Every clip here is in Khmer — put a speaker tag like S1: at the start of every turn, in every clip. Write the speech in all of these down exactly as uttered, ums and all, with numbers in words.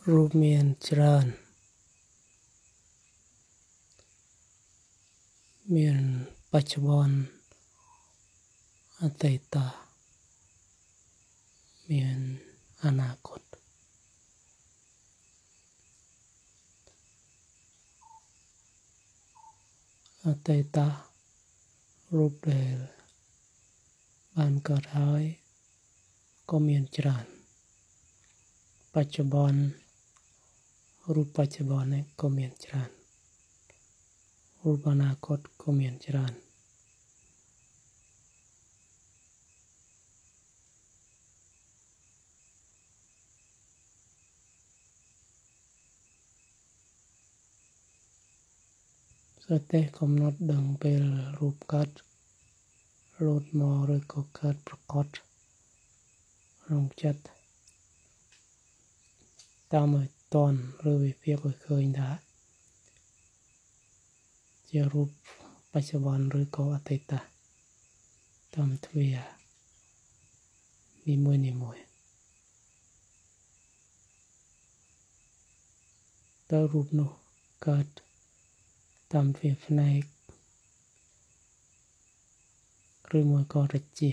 S1: รูปเมียนจรานเมียนปัจจุบันอดีตเมียนอนาคตอดีตรูปเดลบ้านเกิดหายก็เมียนจรานปัจจุบันรูปปัจจุบันเนี่ยก็เมียนจรานรูปอนาคตก็เมียนจรานสติกำหนดดังเป็นรูปกัดโลดมอหรือก็กัดประกอบลงจัดตามตอนหรือวิเพียก็เคยได้จะรูปปัจจุบันหรือก็อดีตตามทวีนิมวยนิมวยตารูปนู้กัดตามทวีฟนัยหรือมวยก็ระเจีย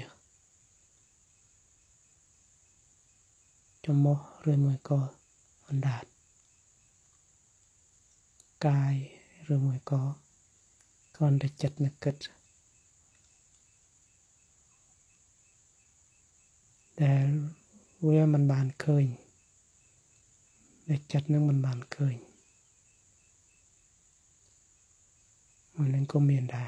S1: จมอหรือมวยก็อันดาดกายหรือมวยก็ก่อนระจัดนักกิดแต่เวลามันบานเคยระจัดนึงมันบานเคยมันนั้นก็เมียนได้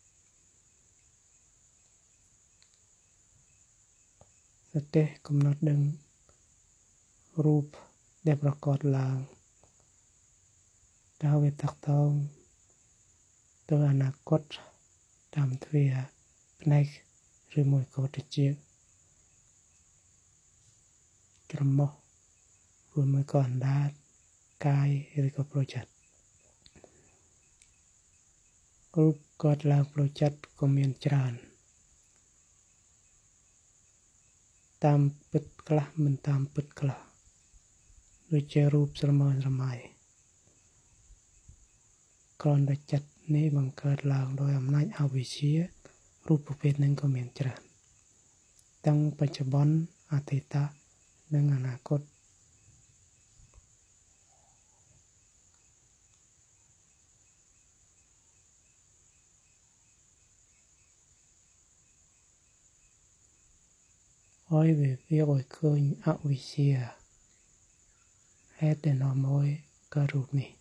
S1: สเตกำหนดดึงรูปได้ประกอบลางดาวเวทักทองตัวอนาคตตามทวีพนัยหรือมวยก็จะเจียกระมอรวมมวยก่อนดาดกายหรือก็โปรเจกต์รูปกอดลางโปรเจกต์ก็มีจรานตามปิดกละมันตามปิดกละโดยเจรูปสมานสมัยก่อนได้จัดนี้บังเกิดลางโดยอำนาจอวิชีรูปประเภทนั้นก็มีจรานตั้งปัจจุบันอดีตและอนาคตอ้อยเวียเวียอ้อยเคยอวิเชียให้แต่นอมอ้อยกรูปนี้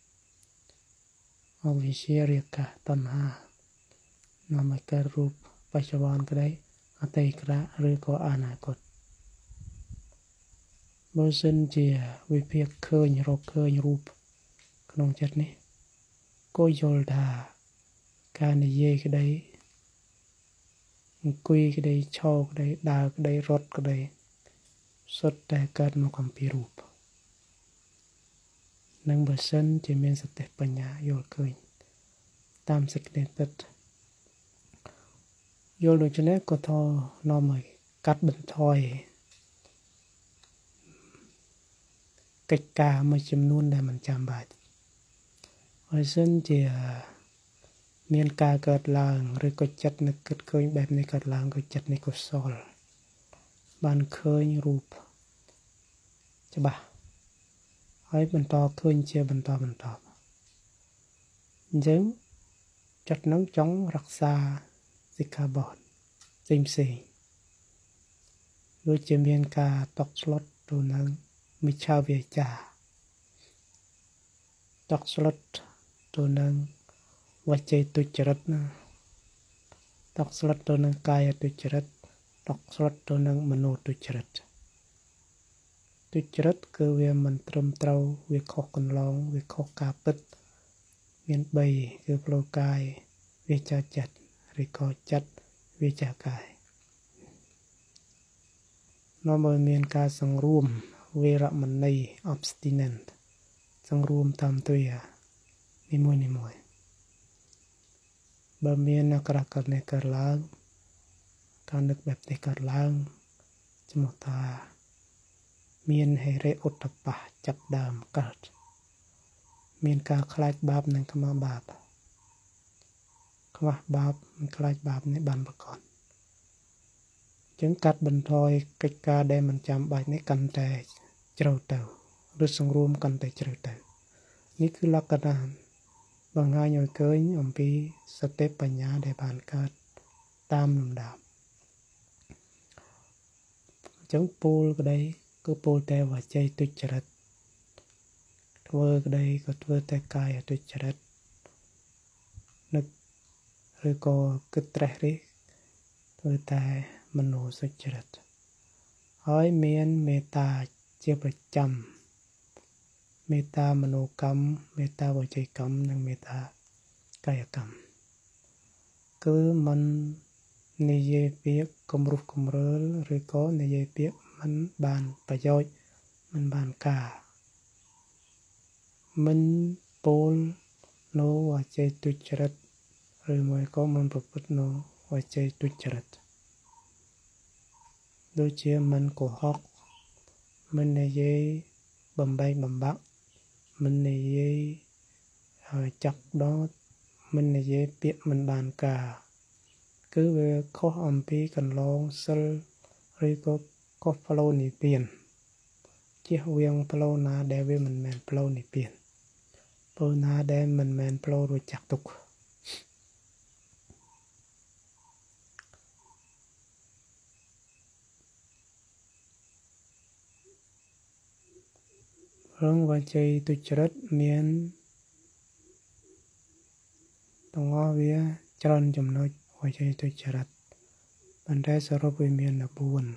S1: อวิเชียเรียกกะตัณหานามกรูปปัจจุบันก็ได้อดีตหรือก็อนาคตเมื่อสัญญาวิเพียเคยเราเคยรูปขนมจัดนี้ก็ยลดาการเย่ก็ได้กุยก็ได้ชอก็ได้ดาวก็ได้รถก็ได้สุดแต่เกิดมาความพิรูปนังเบอร์เซนจะมีสติปัญญาโยลเคยตามสกิลตัดโยลโดยเฉพาะก็ทอนอมกัดบันทอยกิจการมาจำนวนได้มันจำบาดเบอร์เซนจะมีการเกิดลางหรือก็จัดนึกเกิดเคยแบบในเกิดลางก็จัดในก็ซอลบ้านเคยรูปจะบ่าให้บรรทอเคยเชียบรรทอบรรทอยังจัดน้องจ้องรักษาสิกาบอดสิ่งสิ่งโดยจะมีการตอกสลดตัวนั้นมิชาเวียจ่าตอกสลดตัวนั้นวัจเจตุจริตนะตอกสลัดตัวนึงกายตุจริตตอกสลัดตัวนึงมโนตุจริตตุจริตคือเวียมันตรมเตาเวียขอกันลองเวียขอกาปิดเวียนใบคือโปรกายเวียจะจัดหรือก็จัดเวียจะกายนอมเมียนการสังรวมเวรมันใน abstinent สังรวมตามตัวนิมวยนิมวยบะเมียนนักรักกันในการล้างการนึกแบบในการล้างจมูกตาមានហេរេឧត្តបៈចាប់ដើមកើតមានការខ្លាចបាបនិងខ្មាស់បាបខ្មាស់បាបនិងខ្លាចបាបនេះបានប្រកបចឹងកាត់បន្ថយកិច្ចការដែលមិនចាំបាច់នេះកាន់តែជ្រៅទៅឬសង្រួមកាន់តែជ្រៅទៅនេះគឺលក្ខណៈបង្ហាញឲ្យឃើញអំពីសតិបញ្ញាដែលបានកើតតាមលំដាប់អញ្ចឹងពូលក្តីគឺពូលតែវចីទុច្ចរិតធ្វើក្តីក៏ធ្វើតែកាយអទុច្ចរិតនឹកឬក៏គិតត្រេះរិះធ្វើតែមនោសុចរិតហើយមានមេត្តាជាប្រចាំមេត្តាមនោកម្មមេត្តាវចីកម្មនិងមេត្តាកាយកម្មគឺមិននិយាយពាក្យគំរោះគំរើលឬក៏និយាយពាក្យមិនបានប្រយោជន៍មិនបានការមិនពោលនៅវចីទុច្ចរិតឬមួយក៏មិនប្រព្រឹត្តនៅវចីទុច្ចរិតដូចជាមិនកុហកមិននិយាយបំបែកបំបាក់មិននិយាយហើយចាប់ដតមិននិយាយពាក្យមិនបានការគឺវាខុសអំពីកន្លងសិលឬក៏ខុសផ្លូវនិព្វានជៀសវាងផ្លូវណាដែលវាមិនមែនផ្លូវនិព្វានផ្លូវណាដែលមិនមែនផ្លូវរួចចាក់ទុក្ខរឿងវចីទុច្ចរិតមានទាំងអស់វាច្រើនចំណុចវចីទុច្ចរិតប៉ុន្តែសរុបវាមានតែបួន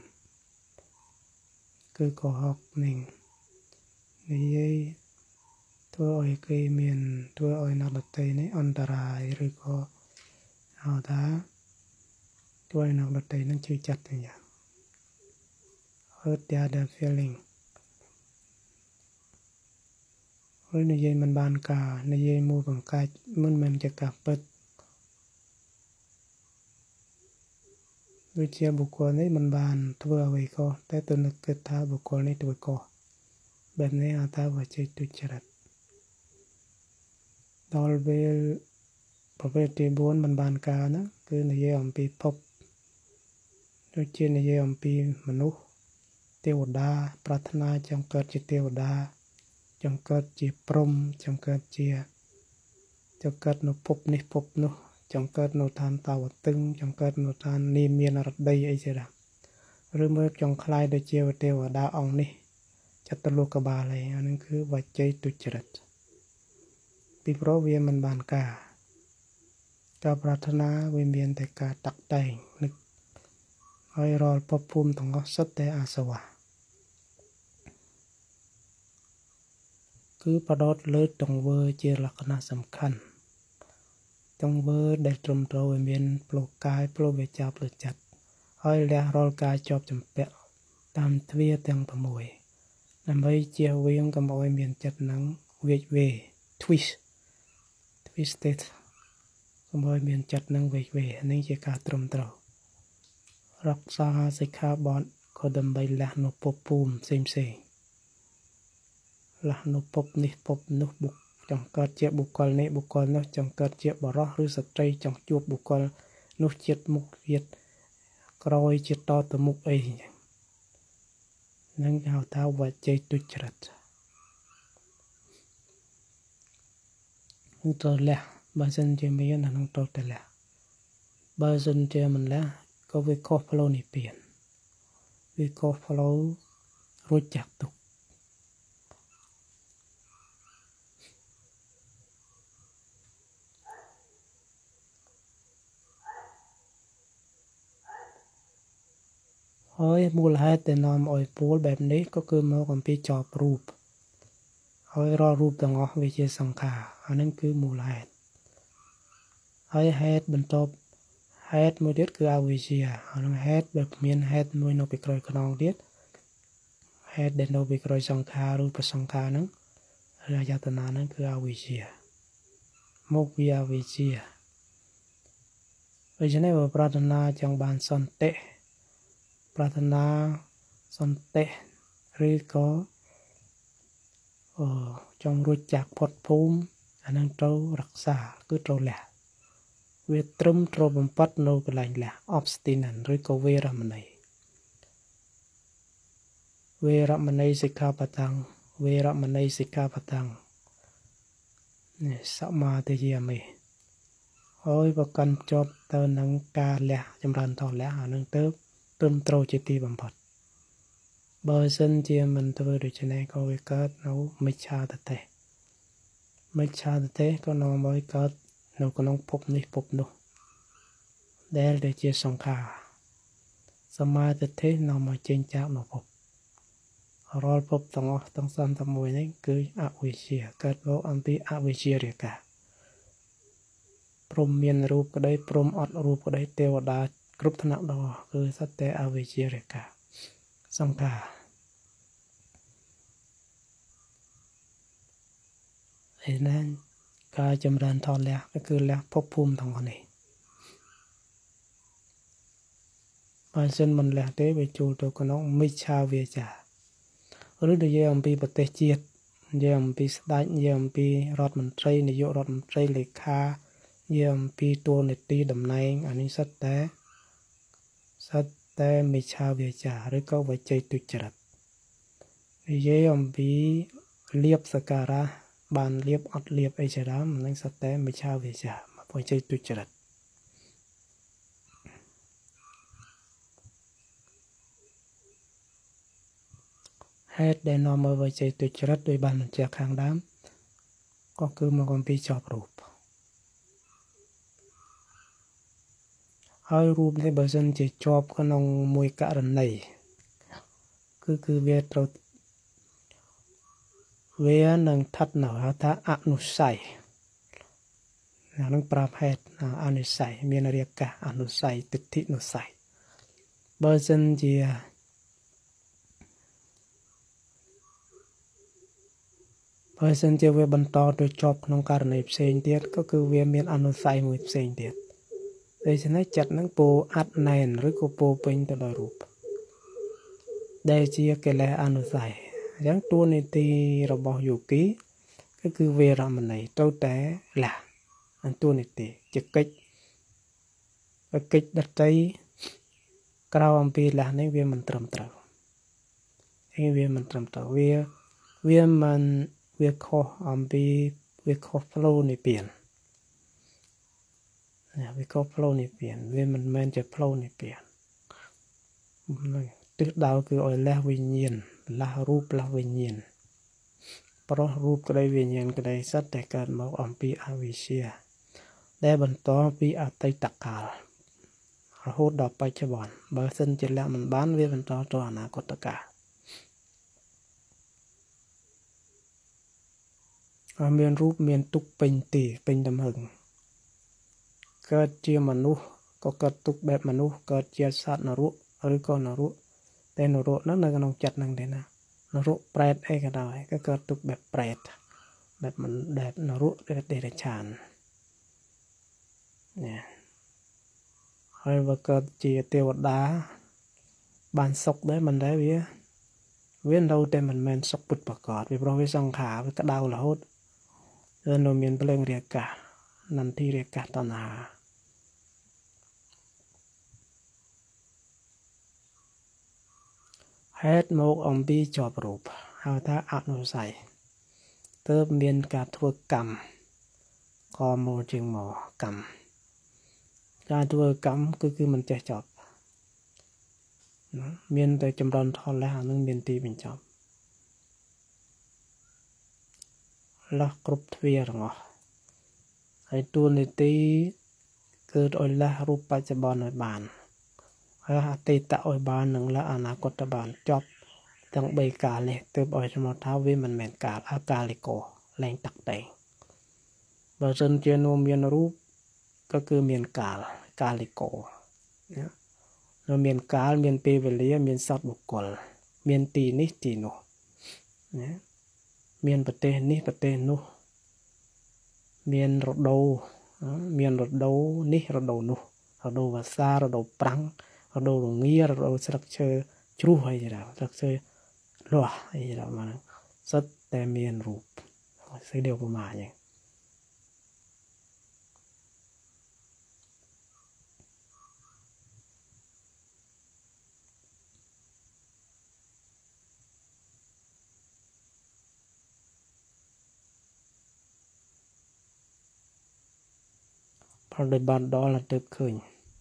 S1: គឺកុហកនឹងនិយាយធ្វើឲ្យគេមានធ្វើឲ្យអ្នកដទៃនេះអន្តរាយឬក៏ហៅថាធ្វើឲ្យអ្នកដទៃនឹងជឿចិត្តទាំងយ៉ាង hurt their feeling ហើយនិយាយមិនបានការនិយាយមួយបង្កាច់មិនមែនជាការពិតដូចជាបុគ្គលនេះមិនបានធ្វើអ្វីខុសតែទៅនឹកគិតថាបុគ្គលនេះធ្វើខុសបែបនេះហៅថាវចីទុច្ចរិតដល់ពេលប្រភេទទីបួនមិនបានការហ្នឹងគឺនិយាយអំពីភពដូចជានិយាយអំពីមនុស្សទេវតាប្រាថ្នាចង់កើតជាទេវតាចង់កើតជាព្រំចង់កើតជាចង់កើតនៅភពនេះភពនោះចង់កើតនៅឋានតាវតឹងចង់កើតនៅឋាននាមានរដីអីជាដើមឬមកចង់ខ្លាយដូចជាទេវតាអង្គនេះចតុលោកបាលអីអានឹងគឺវចីទុច្ចរិតពីព្រោះវាមិនបានការការប្រាថ្នាវាមានតែការតាក់តែងនឹកហើយរាល់ភពភូមិទាំងអស់សុទ្ធតែអាសវៈគឺបដោតលើទង្វើជាលក្ខណៈសំខាន់ទង្វើដែលត្រឹមត្រូវឲ្យមានផ្លូវកាយផ្លូវវាចាផ្លូវចិត្តហើយលះរាល់ការជាប់ជំពាក់តាមទ្វារទាំង៦ដើម្បីជៀសវាងកុំឲ្យមានចិត្តនឹងវាចវេ twist twisted កុំឲ្យមានចិត្តនឹងវាចវេនេះជាការត្រឹមត្រូវរក្សាសិក្ខាបទក៏ដើម្បីលះនៅភពភូមិផ្សេងផ្សេងលះនៅភពនេះភពនោះបុកចង់កើតជាបុគ្គលនេះបុគ្គលនោះចង់កើតជាបរិសុទ្ធឬស្ត្រីចង់ជួបបុគ្គលនោះជាតិមុខជាតិក្រោយជាតិតទៅមុខអីហ្នឹងហៅថាវចីទុច្ចរិតនឹងត្រូវលះបើសិនជាមានអានឹងត្រូវតែលះបើសិនជាមិនលះក៏វាខុសផ្លូវនិព្វានវាខុសផ្លូវរួចចាក់ទុក្ខហើយមូលហេតុដែលនាំឲ្យពួលបែបនេះក៏គឺមកអំពីចោបរូបហើយរាល់រូបទាំងអស់វាជាសង្ខារអានឹងគឺមូលហេតុហើយហេតុបន្ទាប់ហេតុមួយទៀតគឺអវិជ្ជាអានឹងហេតុដែលមានហេតុមួយនៅពីក្រោយខ្នងទៀតហេតុដែលនៅពីក្រោយសង្ខារឬប្រសង្ខារហ្នឹងឬអាយតនាហ្នឹងគឺអវិជ្ជាមកពីអវិជ្ជាដូច្នេះបើប្រាថ្នាចង់បានសន្តិប្រាថ្នាសន្តិឬក៏អឺចង់រួចចាក់ផុតភូមិអានឹងត្រូវរក្សាគឺត្រូវលះវាត្រឹមត្រូវបំផុតនៅកន្លែងលះ abstinence ឬក៏វេរមណីវេរមណីសិក្ខាបតំវេរមណីសិក្ខាបតំនេះសមាទិយាមិហើយបើកាន់ជាប់ទៅនឹងការលះចម្រើនតលះអានឹងទៅត្រឹមត្រូវជាទីបំផុតបើសិនជាមិនធ្វើដូច្នេះក៏វាកើតនៅមិច្ឆាទិដ្ឋិមិច្ឆាទិដ្ឋិក៏នាំឲ្យកើតនៅក្នុងភពនេះភពនោះដែលដែលជាសង្ខារសមាទិដ្ឋិនាំមកចេញจากនៅភពរាល់ភពទាំងអស់ទាំងសន្តាមួយនេះគឺអវិជ្ជាកើតមកអំពីអវិជ្ជារាកាព្រមមានរូបក្តីព្រមអត់រូបក្តីទេវតាគ្រប់ថ្នាក់ដ៏គឺសត្វតែអវិជ្ជារាកាសង្ខារឯណាការចម្រើនថតលះក៏គឺលះភពភូមិទាំងអស់នេះបើសិនមិនលះទេវាចូលទៅក្នុងមិច្ឆាវាចាឬនិយាយអំពីប្រទេសជាតិនិយាយអំពីស្ដេចនិយាយអំពីរដ្ឋមន្ត្រីនាយករដ្ឋមន្ត្រីលេខានិយាយអំពីតួនាទីតំណែងអានេះសិតតែសិតតែមិច្ឆាវាចាឬក៏វជ័យទុច្ចរិតនិយាយអំពីលៀបសក្ការៈបានលៀបអត់លៀបអីជាដើមនឹងសិតតែមិច្ឆាវាចាវជ័យទុច្ចរិតហេតុដែលនាំមកវិជ័យទុច្ចរិតដោយបានបញ្ជាក់ខាងដើមក៏គឺមកអំពីជាប់រូបហើយរូបនេះបើសិនជាជាប់ក្នុងមួយករណីគឺគឺវាត្រូវវានឹងស្ថិតនៅហៅថាអនុស្ស័យអានឹងប្រាប់ហេតុអនុស្ស័យមានរាកាសអនុស្ស័យទិដ្ឋិនុស្ស័យបើសិនជាបើសិនជាវាបន្តទៅជាប់ក្នុងករណីផ្សេងទៀតក៏គឺវាមានអនុស្ស័យមួយផ្សេងទៀតដូច្នេះចិត្តនឹងពោអត់ណែនឬក៏ពោពេញទៅដោយរូបដែលជាកិលេសអនុស្ស័យអញ្ចឹងតួនាទីរបស់យោគីគឺគឺវេរមណីត្រូវតែលះអន្តួនាទីជាកិច្ចកិច្ចដតីក្រៅអំពីលះនេះវាមិនត្រឹមត្រូវហើយវាមិនត្រឹមត្រូវវាវាមិនវាខុសអំពីវាខុសផ្លូវនិព្វានណាវាខុសផ្លូវនិព្វានវាមិនមែនជាផ្លូវនិព្វានទិសដៅគឺឲ្យលះវិញ្ញាណលះរូបលះវិញ្ញាណប្រោះរូបក្តីវិញ្ញាណក្តីសិតតែកើតមកអំពីអវិជ្ជាដែលបន្តពីអតីតកាលរហូតដល់បច្ចុប្បន្នបើសិនជាលះមិនបានវាបន្តទៅអនាគតកាលហើយមានរូបមានទុកពេញទីពេញទំហឹងកើតជាមនុស្សក៏កើតទុកបែបមនុស្សកើតជាសត្វនរកឬក៏នរកតែនរកហ្នឹងនៅក្នុងចិត្តហ្នឹងទេណានរកប្រែតអីក៏ដោយក៏កើតទុកបែបប្រែតបែបមិនបែបនរកឬដេរឆាននេះហើយបើកើតជាទេវតាបានសុខដែរមិនដែរវាវានៅតែមិនមែនសុខពិតប្រាកដវាព្រោះវាសង្ខារវាក្តៅរហូតនៅមានភ្លើងរាកាសនន្ទីរាកាសតណ្ហាហេតុមកអំពីជាប់រូបហៅថាអនុស្ស័យទើបមានការធ្វើកម្មក៏មកជាងមកកម្មការធ្វើកម្មគឺគឺមិនចេះចប់មានតែចម្រើនថលលះអានឹងមានទីបញ្ចប់លះគ្រប់ទ្វារទាំងអស់ហើយតួនាទីគឺឲ្យលះរូបបច្ចុប្បន្នឲ្យបានហើយអតីតឲ្យបាននឹងលះអនាគតបានចប់ទាំងបីកាលនេះទើបឲ្យស្មោះថាវាមិនមែនកាលអកាលិកោលែងតាក់តែងបើសិនជានោមមានរូបក៏គឺមានកាលកាលិកោនៅមានកាលមានពេលវេលាមានសត្វបុគ្គលមានទីនេះទីនោះណាមានប្រទេសនេះប្រទេសនោះមានរដូវមានរដូវនេះរដូវនោះរដូវវស្សារដូវប្រាំងរដូវរងារដូវស្លឹកឈើជ្រុះអីដែរស្លឹកឈើលោះអីដល់មកសុទ្ធតែមានរូបស្អីđiềuប្រមាយ៉ាងប្រតិបត្តិដល់ទៅឃើញ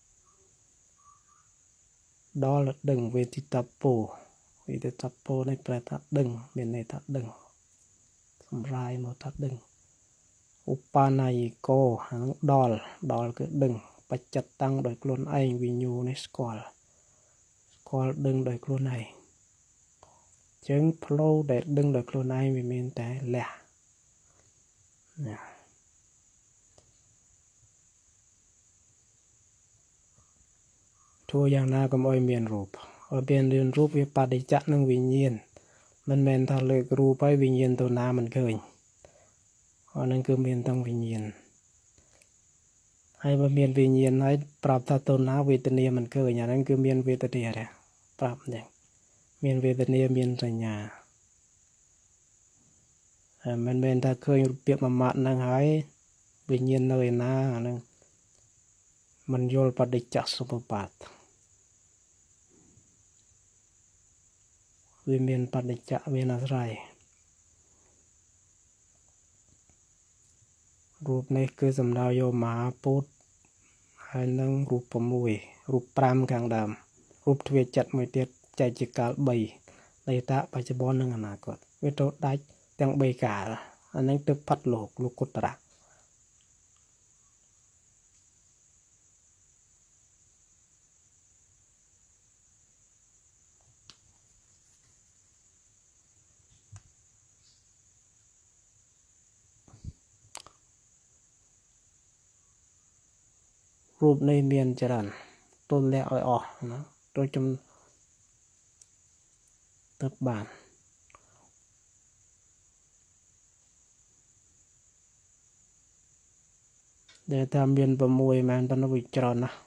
S1: ដល់ដឹងវេទិតពោវេទិតពោនេះប្រែថាដឹងមានន័យថាដឹងសម្រាយមកថាដឹងឧបានាយិកោហ្នឹងដល់ដល់គឺដឹងបច្ចតតាំងដោយខ្លួនឯងវិញ្ញូនេះស្គាល់ស្គាល់ដឹងដោយខ្លួនឯងចឹងផ្លូវដែលដឹងដោយខ្លួនឯងវាមានតែលះណាធ្វើយ៉ាងណាកុំឲ្យមានរូបឲ្យមានរឿងរូបវាបដិច្ចៈនឹងវិញ្ញាណមិនមែនថាលើករូបហើយវិញ្ញាណទៅណាមិនឃើញអានឹងគឺមានទាំងវិញ្ញាណហើយបើមានវិញ្ញាណហើយប្រាប់ថាទៅណាវេទនាមិនឃើញអានឹងគឺមានវេទនាដែរប្រាប់យ៉ាងមានវេទនាមានសញ្ញាហើយមិនមែនថាឃើញរូបភាពមួយម៉ាត់ហ្នឹងហើយវិញ្ញាណនៅឯណាអានឹងមិនយល់បដិច្ចៈសមុប្បាតវាមានបដិច្ចៈមានអាស្រ័យរូបនេះគឺសំដៅយកមហាពុទ្ធហើយនឹងរូប៦រូប៥ខាងដើមរូបទ្វាចិត្តមួយទៀតចែកជាកាល៣អតីតបច្ចុប្បន្ននិងអនាគតវាទៅដាច់ទាំងបីកាលអានឹងទៅផាត់លោកលោកគុត្តរៈរូបនេះមានច្រើនទល់លះឲ្យអស់ណាទៅចំទៅបានដែលថាមាន៦មែនប៉ុន្តែវាច្រើនណាស់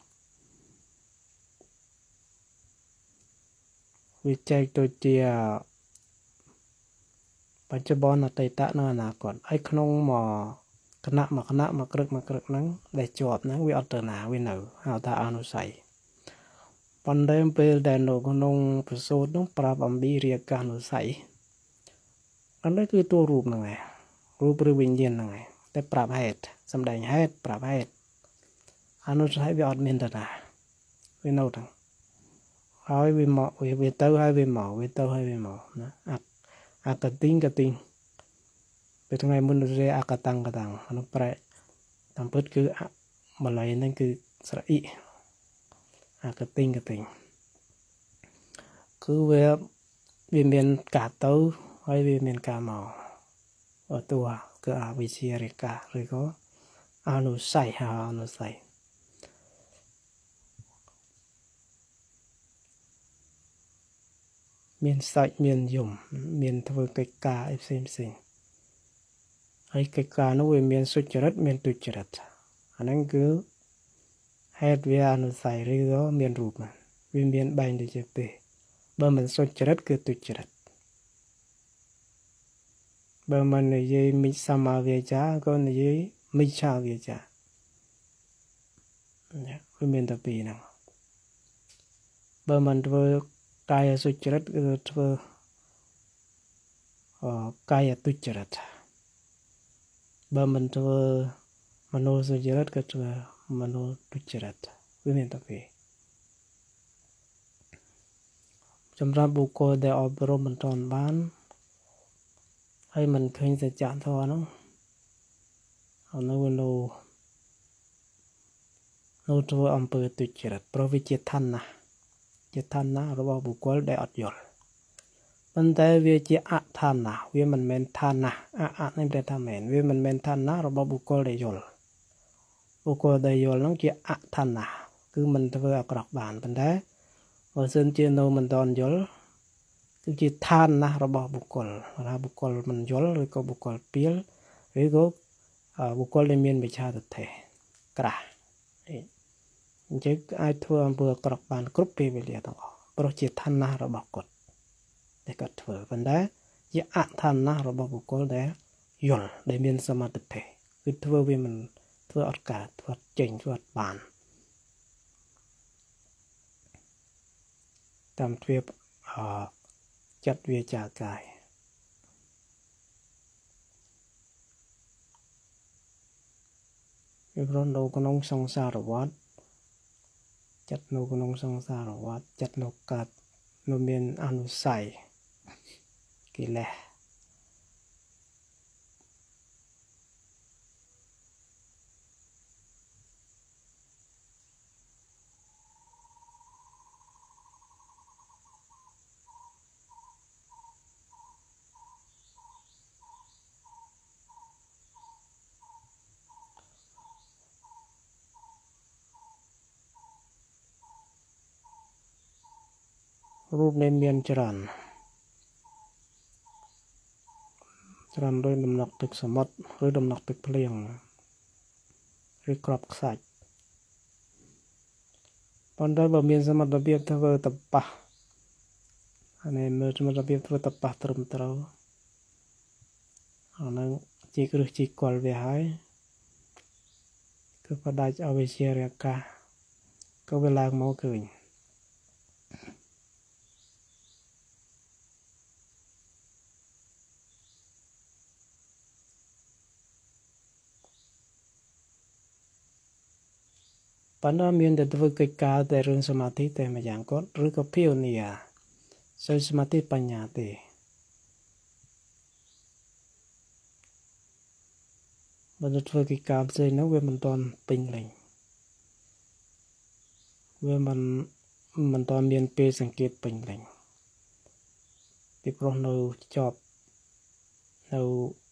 S1: វាចែកទៅជាបច្ចុប្បន្នអតីតនិងអនាគតហើយក្នុងមកគណៈមួយគណៈមួយក្រឹកមួយក្រឹកហ្នឹងដែលជាប់ហ្នឹងវាអត់ទៅណាវានៅហៅថាអនុស័យប៉ុន្តែពេលដែលនៅក្នុងប្រសូតនោះប្រាប់អំពីរាកានុស័យអានេះគឺតួរូបហ្នឹងឯងរូបឬវិញ្ញាណហ្នឹងឯងតែប្រាប់ហេតុសំដែងហេតុប្រាប់ហេតុអនុស័យវាអត់មានទៅណាវានៅហ្នឹងហើយវាមកវាទៅហើយវាមកវាទៅហើយវាមកណាអអកតិងកតិងពេលថ្ងៃមុនរេអកតាំងកតាំងអានោះប្រែតាមពិតគឺបល័យហ្នឹងគឺស្រអ៊ីអកតិងកតិងគឺវាវាមានការទៅហើយវាមានការមកអត់តួគឺអវិជ្ជារិកាឬក៏អនុស័យហៅអនុស័យមានសាច់មានយមមានធ្វើកិច្ចការអីផ្សេងផ្សេងហើយកិច្ចការនោះវាមានសុចរិតមានទុច្ចរិតអាហ្នឹងគឺហេតុវាអនុស័យឬក៏មានរូបវាមានបែងទៅជាពីរបើមិនសុចរិតគឺទុច្ចរិតបើមិននិយាយមិច្ឆាមាវាចាក៏និយាយមិច្ឆាវាចាវាមានតែពីរហ្នឹងបើមិនធ្វើកាយសុចរិតគឺធ្វើអកាយទុច្ចរិតបើមិនធ្វើមនោសុចរិតក៏ធ្វើមនោទុច្ចរិតវាមានតែពីរសម្រាប់បុគ្គលដែលអប់រំមិនទាន់បានហើយមិនឃើញសច្ចធម៌នោះអនុវនៅនៅធ្វើអំពើទុច្ចរិតព្រោះវាជាឋានៈជាឋានៈរបស់បុគ្គលដែលអត់យល់ប៉ុន្តែវាជាអឋានៈវាមិនមែនឋានៈអអនេះប្រែថាមែនវាមិនមែនឋានៈរបស់បុគ្គលដែលយល់បុគ្គលដែលយល់នោះជាអឋានៈគឺមិនធ្វើអាក្រក់បានប៉ុន្តែបើសិនជានៅមិនទាន់យល់គឺជាឋានៈរបស់បុគ្គលថាបុគ្គលមិនយល់ឬក៏បុគ្គលពៀលឬក៏បុគ្គលដែលមានវិជ្ជាទិដ្ឋិក្រាស់អញ្ចឹងអាចធ្វើអំពើអាក្រក់បានគ្រប់ពេលវេលាទាំងអស់ព្រោះជាឋានៈរបស់គាត់ để có thừa vấn đềជាអឋានៈរបស់បុគ្គលដែលយល់ដែលមានសមត្ថភាពគឺធ្វើវាមិនធ្វើអត់កើតធ្វើអត់ចេញធ្វើអត់បានតាមទ្វាបអចិត្តវាចាកាយវាប្រននៅក្នុងសង្សារវដ្តចិត្តនៅក្នុងសង្សារវដ្តចិត្តនៅកើតនៅមានអនុស័យកិលេសរូបនេះមានច្រើនច្រើនដោយដំណក់ទឹកសមុទ្រឬដំណក់ទឹកភ្លៀងឬក្របខ្សាច់ប៉ុន្តែបើមានសមត្ថភាពធ្វើតប៉ះអានេះមើលសមត្ថភាពធ្វើតប៉ះត្រឹមត្រូវអានឹងជីគ្រឹះជីកលវាហើយគឺបដាច់អវិជ្ជារកាសក៏វាឡើងមកឃើញប៉ុន្តែមានតែធ្វើកិច្ចការតែរឿងសមាធិតែម្យ៉ាងគាត់ឬក៏ភាវនាសិលសមាធិបញ្ញាទេបើទៅធ្វើកិច្ចការផ្សេងនោះវាមិនទាន់ពេញលេញវាមិនមិនទាន់មានពេលសង្កេតពេញលេញពីព្រោះនៅជាប់នៅ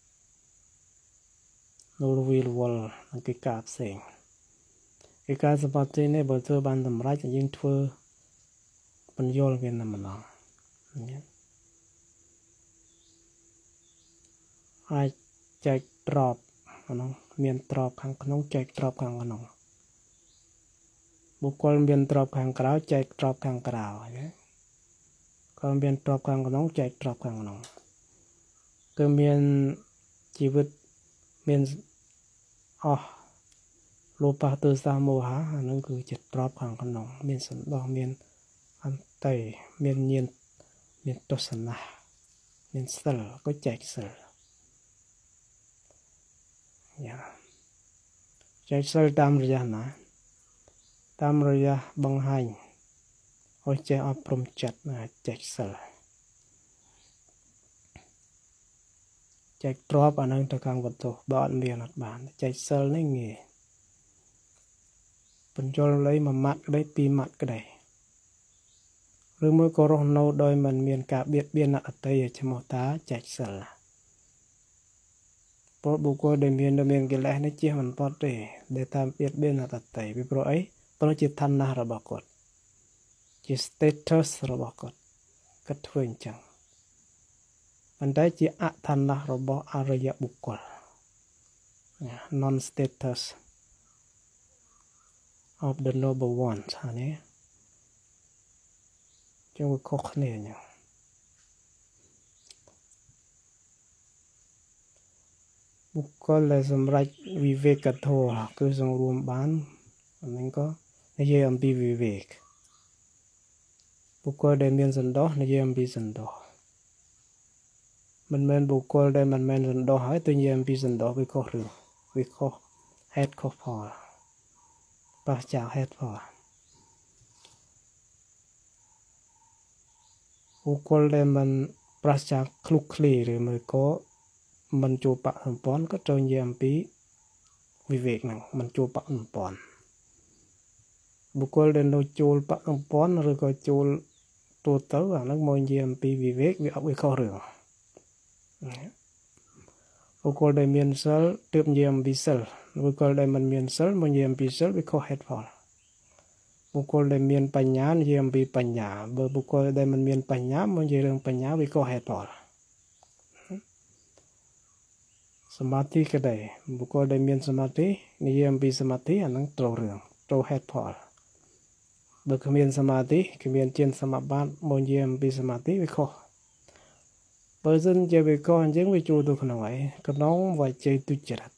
S1: នៅវិលវល់នឹងកិច្ចការផ្សេងកិច្ចការសមាធិនេះបើធ្វើបានសម្រេចយើងធ្វើបញ្យល់វាតែម្ដងអាចចែកទ្របហ្នឹងមានទ្របខាងក្នុងចែកទ្របខាងក្នុងបុគ្គលមានទ្របខាងក្រៅចែកទ្របខាងក្រៅក៏មានទ្របខាងក្នុងចែកទ្របខាងក្នុងគឺមានជីវិតមានអស់លោបៈទោសមោហៈអានឹងគឺជាទ្របខាងក្នុងមានសន្តោសមានអន្តេយមានញាណមានទស្សនៈមានសិលក៏ចែកសិលយ៉ាចែកសិលតាមរយៈណាតាមរយៈបង្ហាញឲ្យចេះអប់រំចិត្តណាចែកសិលចែកទ្របអានឹងទៅខាងវត្ថុបើអត់មានអត់បានចែកសិលនេះងាយបញ្ចូលលៃមួយម៉ាត់ក្តីពីរម៉ាត់ក្តីឬមួយក៏រស់នៅដោយមិនមានការបៀតបៀនអតីតឈ្មោះតាចែកសិលព្រោះបុគ្គលដែលមានដែលមានកិលេសនេះជិះមិនផុតទេដែលតាមបៀតបៀនអតីតពីព្រោះអីព្រោះជាឋានៈរបស់គាត់ជា status របស់គាត់គាត់ធ្វើអញ្ចឹងប៉ុន្តែជាអឋានៈរបស់អរិយបុគ្គល non status of the noble ones អានេះចឹងវាខុសគ្នាអញ្ចឹងបុគ្គលដែលសម្រេចវិវេកធម៌គឺសង្រួមបានអានេះក៏និយាយអំពីវិវេកបុគ្គលដែលមានសន្តោសនិយាយអំពីសន្តោសមិនមែនបុគ្គលដែលមិនមែនសន្តោសហើយទៅនិយាយអំពីសន្តោសវាខុសរឿងវាខុសហេតុខុសផលប្រសចាហេតុផលបុគ្គលដែលមិនប្រសចាឃ្លុកឃ្លីឬមួយក៏មិនជួបបសម្ព័ន្ធក៏ត្រូវនិយាយអំពីវិវេកហ្នឹងមិនជួបបសម្ព័ន្ធបុគ្គលដែលនៅជួលបសម្ព័ន្ធឬក៏ជួលទូទៅអាហ្នឹងមកនិយាយអំពីវិវេកវាអត់វាខុសរឿងបុគ្គលដែលមានសិលទើបនិយាយអំពីសិលបុគ្គលដែលមិនមានសិលមកនិយាយអំពីសិលវាខុសហេតុផលបុគ្គលដែលមានបញ្ញានិយាយអំពីបញ្ញាបើបុគ្គលដែលមិនមានបញ្ញាមកនិយាយរឿងបញ្ញាវាខុសហេតុផលសមាធិក៏ដែរបុគ្គលដែលមានសមាធិនិយាយអំពីសមាធិអាហ្នឹងត្រូវរឿងត្រូវហេតុផលបើគ្មានសមាធិគ្មានជាសមាបត្តិមកនិយាយអំពីសមាធិវាខុសបើសិនជាវាកអញ្ចឹងវាចូលទៅក្នុងហើយក្នុងវាជ័យទុច្ចរិត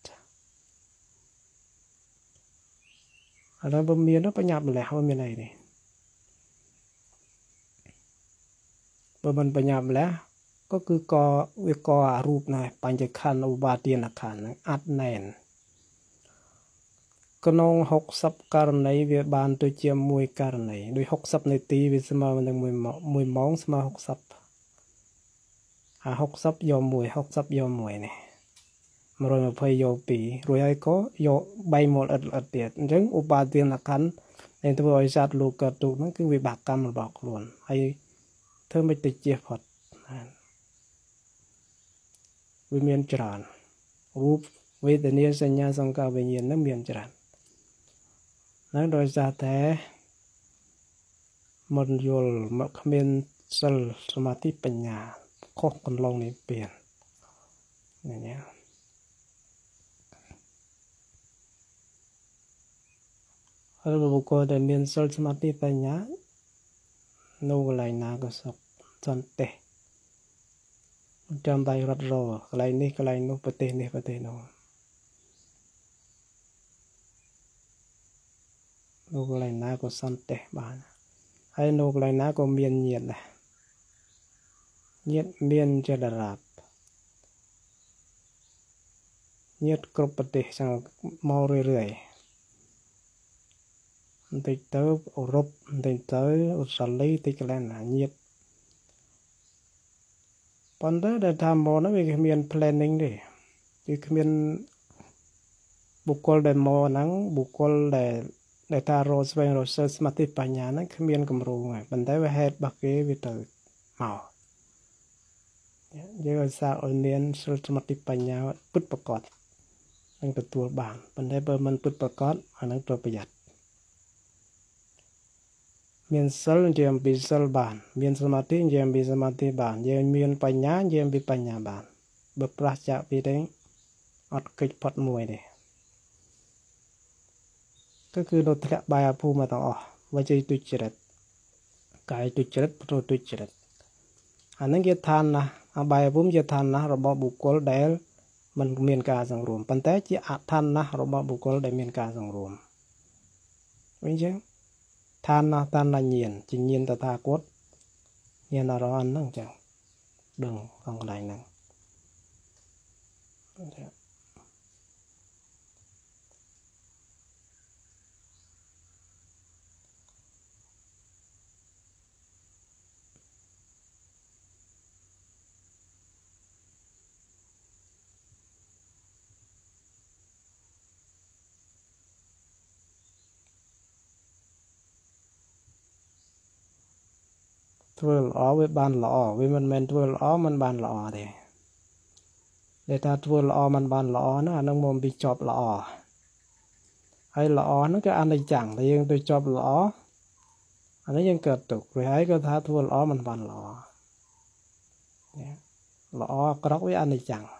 S1: ឥឡូវបើមានបញ្ញាម្លេះវាមានអីនេះបើមិនបញ្ញាម្លេះក៏គឺកវាកអារូបណែបញ្ចខណ្ឌឧបាទានខណ្ឌហ្នឹងអត់ណែនក្នុងหกสิบករណីវាបានទៅជាមួយករណីដោយหกสิบនាទីវាស្មើនឹង1ម៉ោងស្មើหกสิบអាหกสิบយក1 หกสิบយក1នេះmột trăm hai mươiយក2រួចហើយក៏យកបីមកអិតអិតទៀតអញ្ចឹងឧបាទានខណ្ឌដែលធ្វើឲ្យសត្វលោកកើតទុកហ្នឹងគឺវិបាកកម្មរបស់ខ្លួនហើយធ្វើមិនទៅជាផុតវាមានច្រើនរូបវេទនាសញ្ញាសង្ការវិញ្ញាណនឹងមានច្រើនហើយដោយសារតែមិនយល់មកគ្មានសិលសមាធិបញ្ញាខុសកន្លងនេះពៀននេះណាហើយបុគ្គលដែលមានសិលសមាធិបញ្ញានៅកន្លែងណាក៏សុខសន្តិចាំបាយរត់រកន្លែងនេះកន្លែងនោះប្រទេសនេះប្រទេសនោះនៅកន្លែងណាក៏សន្តិបានហើយនៅកន្លែងណាក៏មានញាតដែរញាតមានចលរាបញាតគ្រប់ប្រទេសចឹងមកเรื่อยៗបន្តិចទៅអឺរ៉ុបបន្តិចទៅអូស្ត្រាលីតិចកន្លែងណាញាតប៉ុន្តែដែលថាមកនោះវាគ្មាន planning ទេគឺគ្មានបុគ្គលដែលមកហ្នឹងបុគ្គលដែលដែលថារស់ស្វែងរកសិលសមាធិបញ្ញាហ្នឹងគ្មានគម្រោងហើយប៉ុន្តែវាហេតុរបស់គេវាទៅមកយើងឲ្យសារឲ្យមានសិលសមាធិបញ្ញាពិតប្រាកដនឹងទទួលបានប៉ុន្តែបើមិនពិតប្រាកដអាហ្នឹងត្រូវប្រយ័ត្នមានសិលនិយាយអំពីសិលបានមានសមាធិនិយាយអំពីសមាធិបានយើងមានបញ្ញានិយាយអំពីបញ្ញាបានបើប្រះចាកពីនេះអត់កិច្ចផុតមួយទេก็คือเราធ្លាក់បាយអភូមិទាំងអស់វិជ័យទុច្ចរិតកាយទុច្ចរិតព្រោះទុច្ចរិតអានឹងជាឋានណាអបាយអភូមិជាឋានណារបស់បុគ្គលដែលមិនមានការសង្រួមប៉ុន្តែជាអឋានណារបស់បុគ្គលដែលមានការសង្រួមវិញចឹងឋានណាឋានណាញាណជាញាណតថាគតញាណអរហន្តហ្នឹងចឹងដឹងក្នុងកន្លែងហ្នឹងធ្វើល្អវាបានល្អវាមិនមែនធ្វើល្អមិនបានល្អទេដែលថាធ្វើល្អមិនបានល្អហ្នឹងអានឹងមកពីចប់ល្អហើយល្អហ្នឹងគឺអនិច្ចំតែយើងទៅចប់ល្អអានេះយើងកើតទុករួចហើយក៏ថាធ្វើល្អមិនបានល្អល្អអាក្រក់វាអនិច្ចំ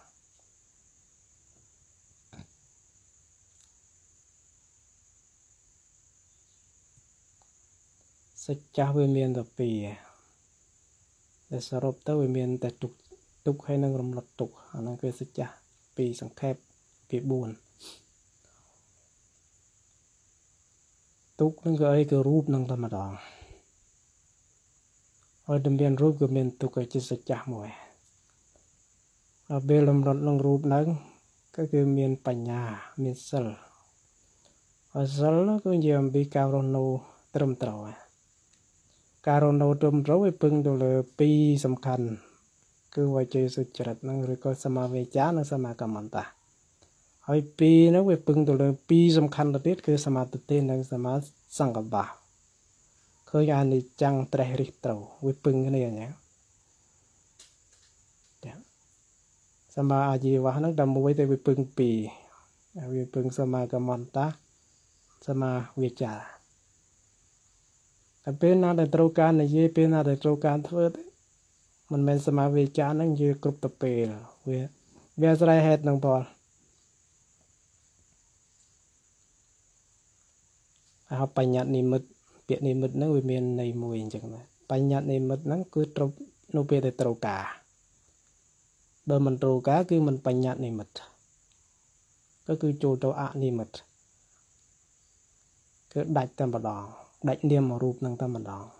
S1: សច្ចៈវាមានតែពីរដែលសរុបទៅវាមានតែទុកទុកហើយនឹងរំលត់ទុកអាហ្នឹងគឺសច្ចៈពីរសង្ខេបពីបួនទុកហ្នឹងគឺអីគឺរូបហ្នឹងតែម្ដងហើយតែមានរូបគឺមានទុកឲ្យជាសច្ចៈមួយហើយពេលរំលត់នឹងរូបហ្នឹងក៏គឺមានបញ្ញាមានសិលហើយសិលគឺនិយាយអំពីការរស់នៅត្រឹមត្រូវការរស់នៅត្រឹមត្រូវវាពឹងទៅលើពីរសំខាន់គឺវិជ័យសុចរិតហ្នឹងឬក៏សមាវេចានិងសមាកមន្តៈហើយពីរហ្នឹងវាពឹងទៅលើពីរសំខាន់ទៅទៀតគឺសមាទិដ្ឋិនិងសមាសង្កប្បៈឃើញអានិច្ចំត្រេះរិះត្រូវវាពឹងគ្នាអញ្ចឹងចាសមាអាជីវៈហ្នឹងតែមួយតែវាពឹងពីរវាពឹងសមាកមន្តៈសមាវេចាតែពេលណាដែលត្រូវការនិយាយពេលណាដែលត្រូវការធ្វើទេមិនមែនសមាវេចាហ្នឹងនិយាយគ្រប់ទៅពេលវាវាអាស្រ័យហេតុនឹងផលហើយបញ្ញត្តិនិមិត្តពាក្យនិមិត្តហ្នឹងវាមានន័យមួយអញ្ចឹងដែរបញ្ញត្តិនិមិត្តហ្នឹងគឺត្រូវនៅពេលដែលត្រូវការបើមិនត្រូវការគឺមិនបញ្ញត្តិនិមិត្តក៏គឺចូលទៅអនិមិត្តគឺដាច់តែម្ដងដាច់នាមរូបនឹងតែម្ដង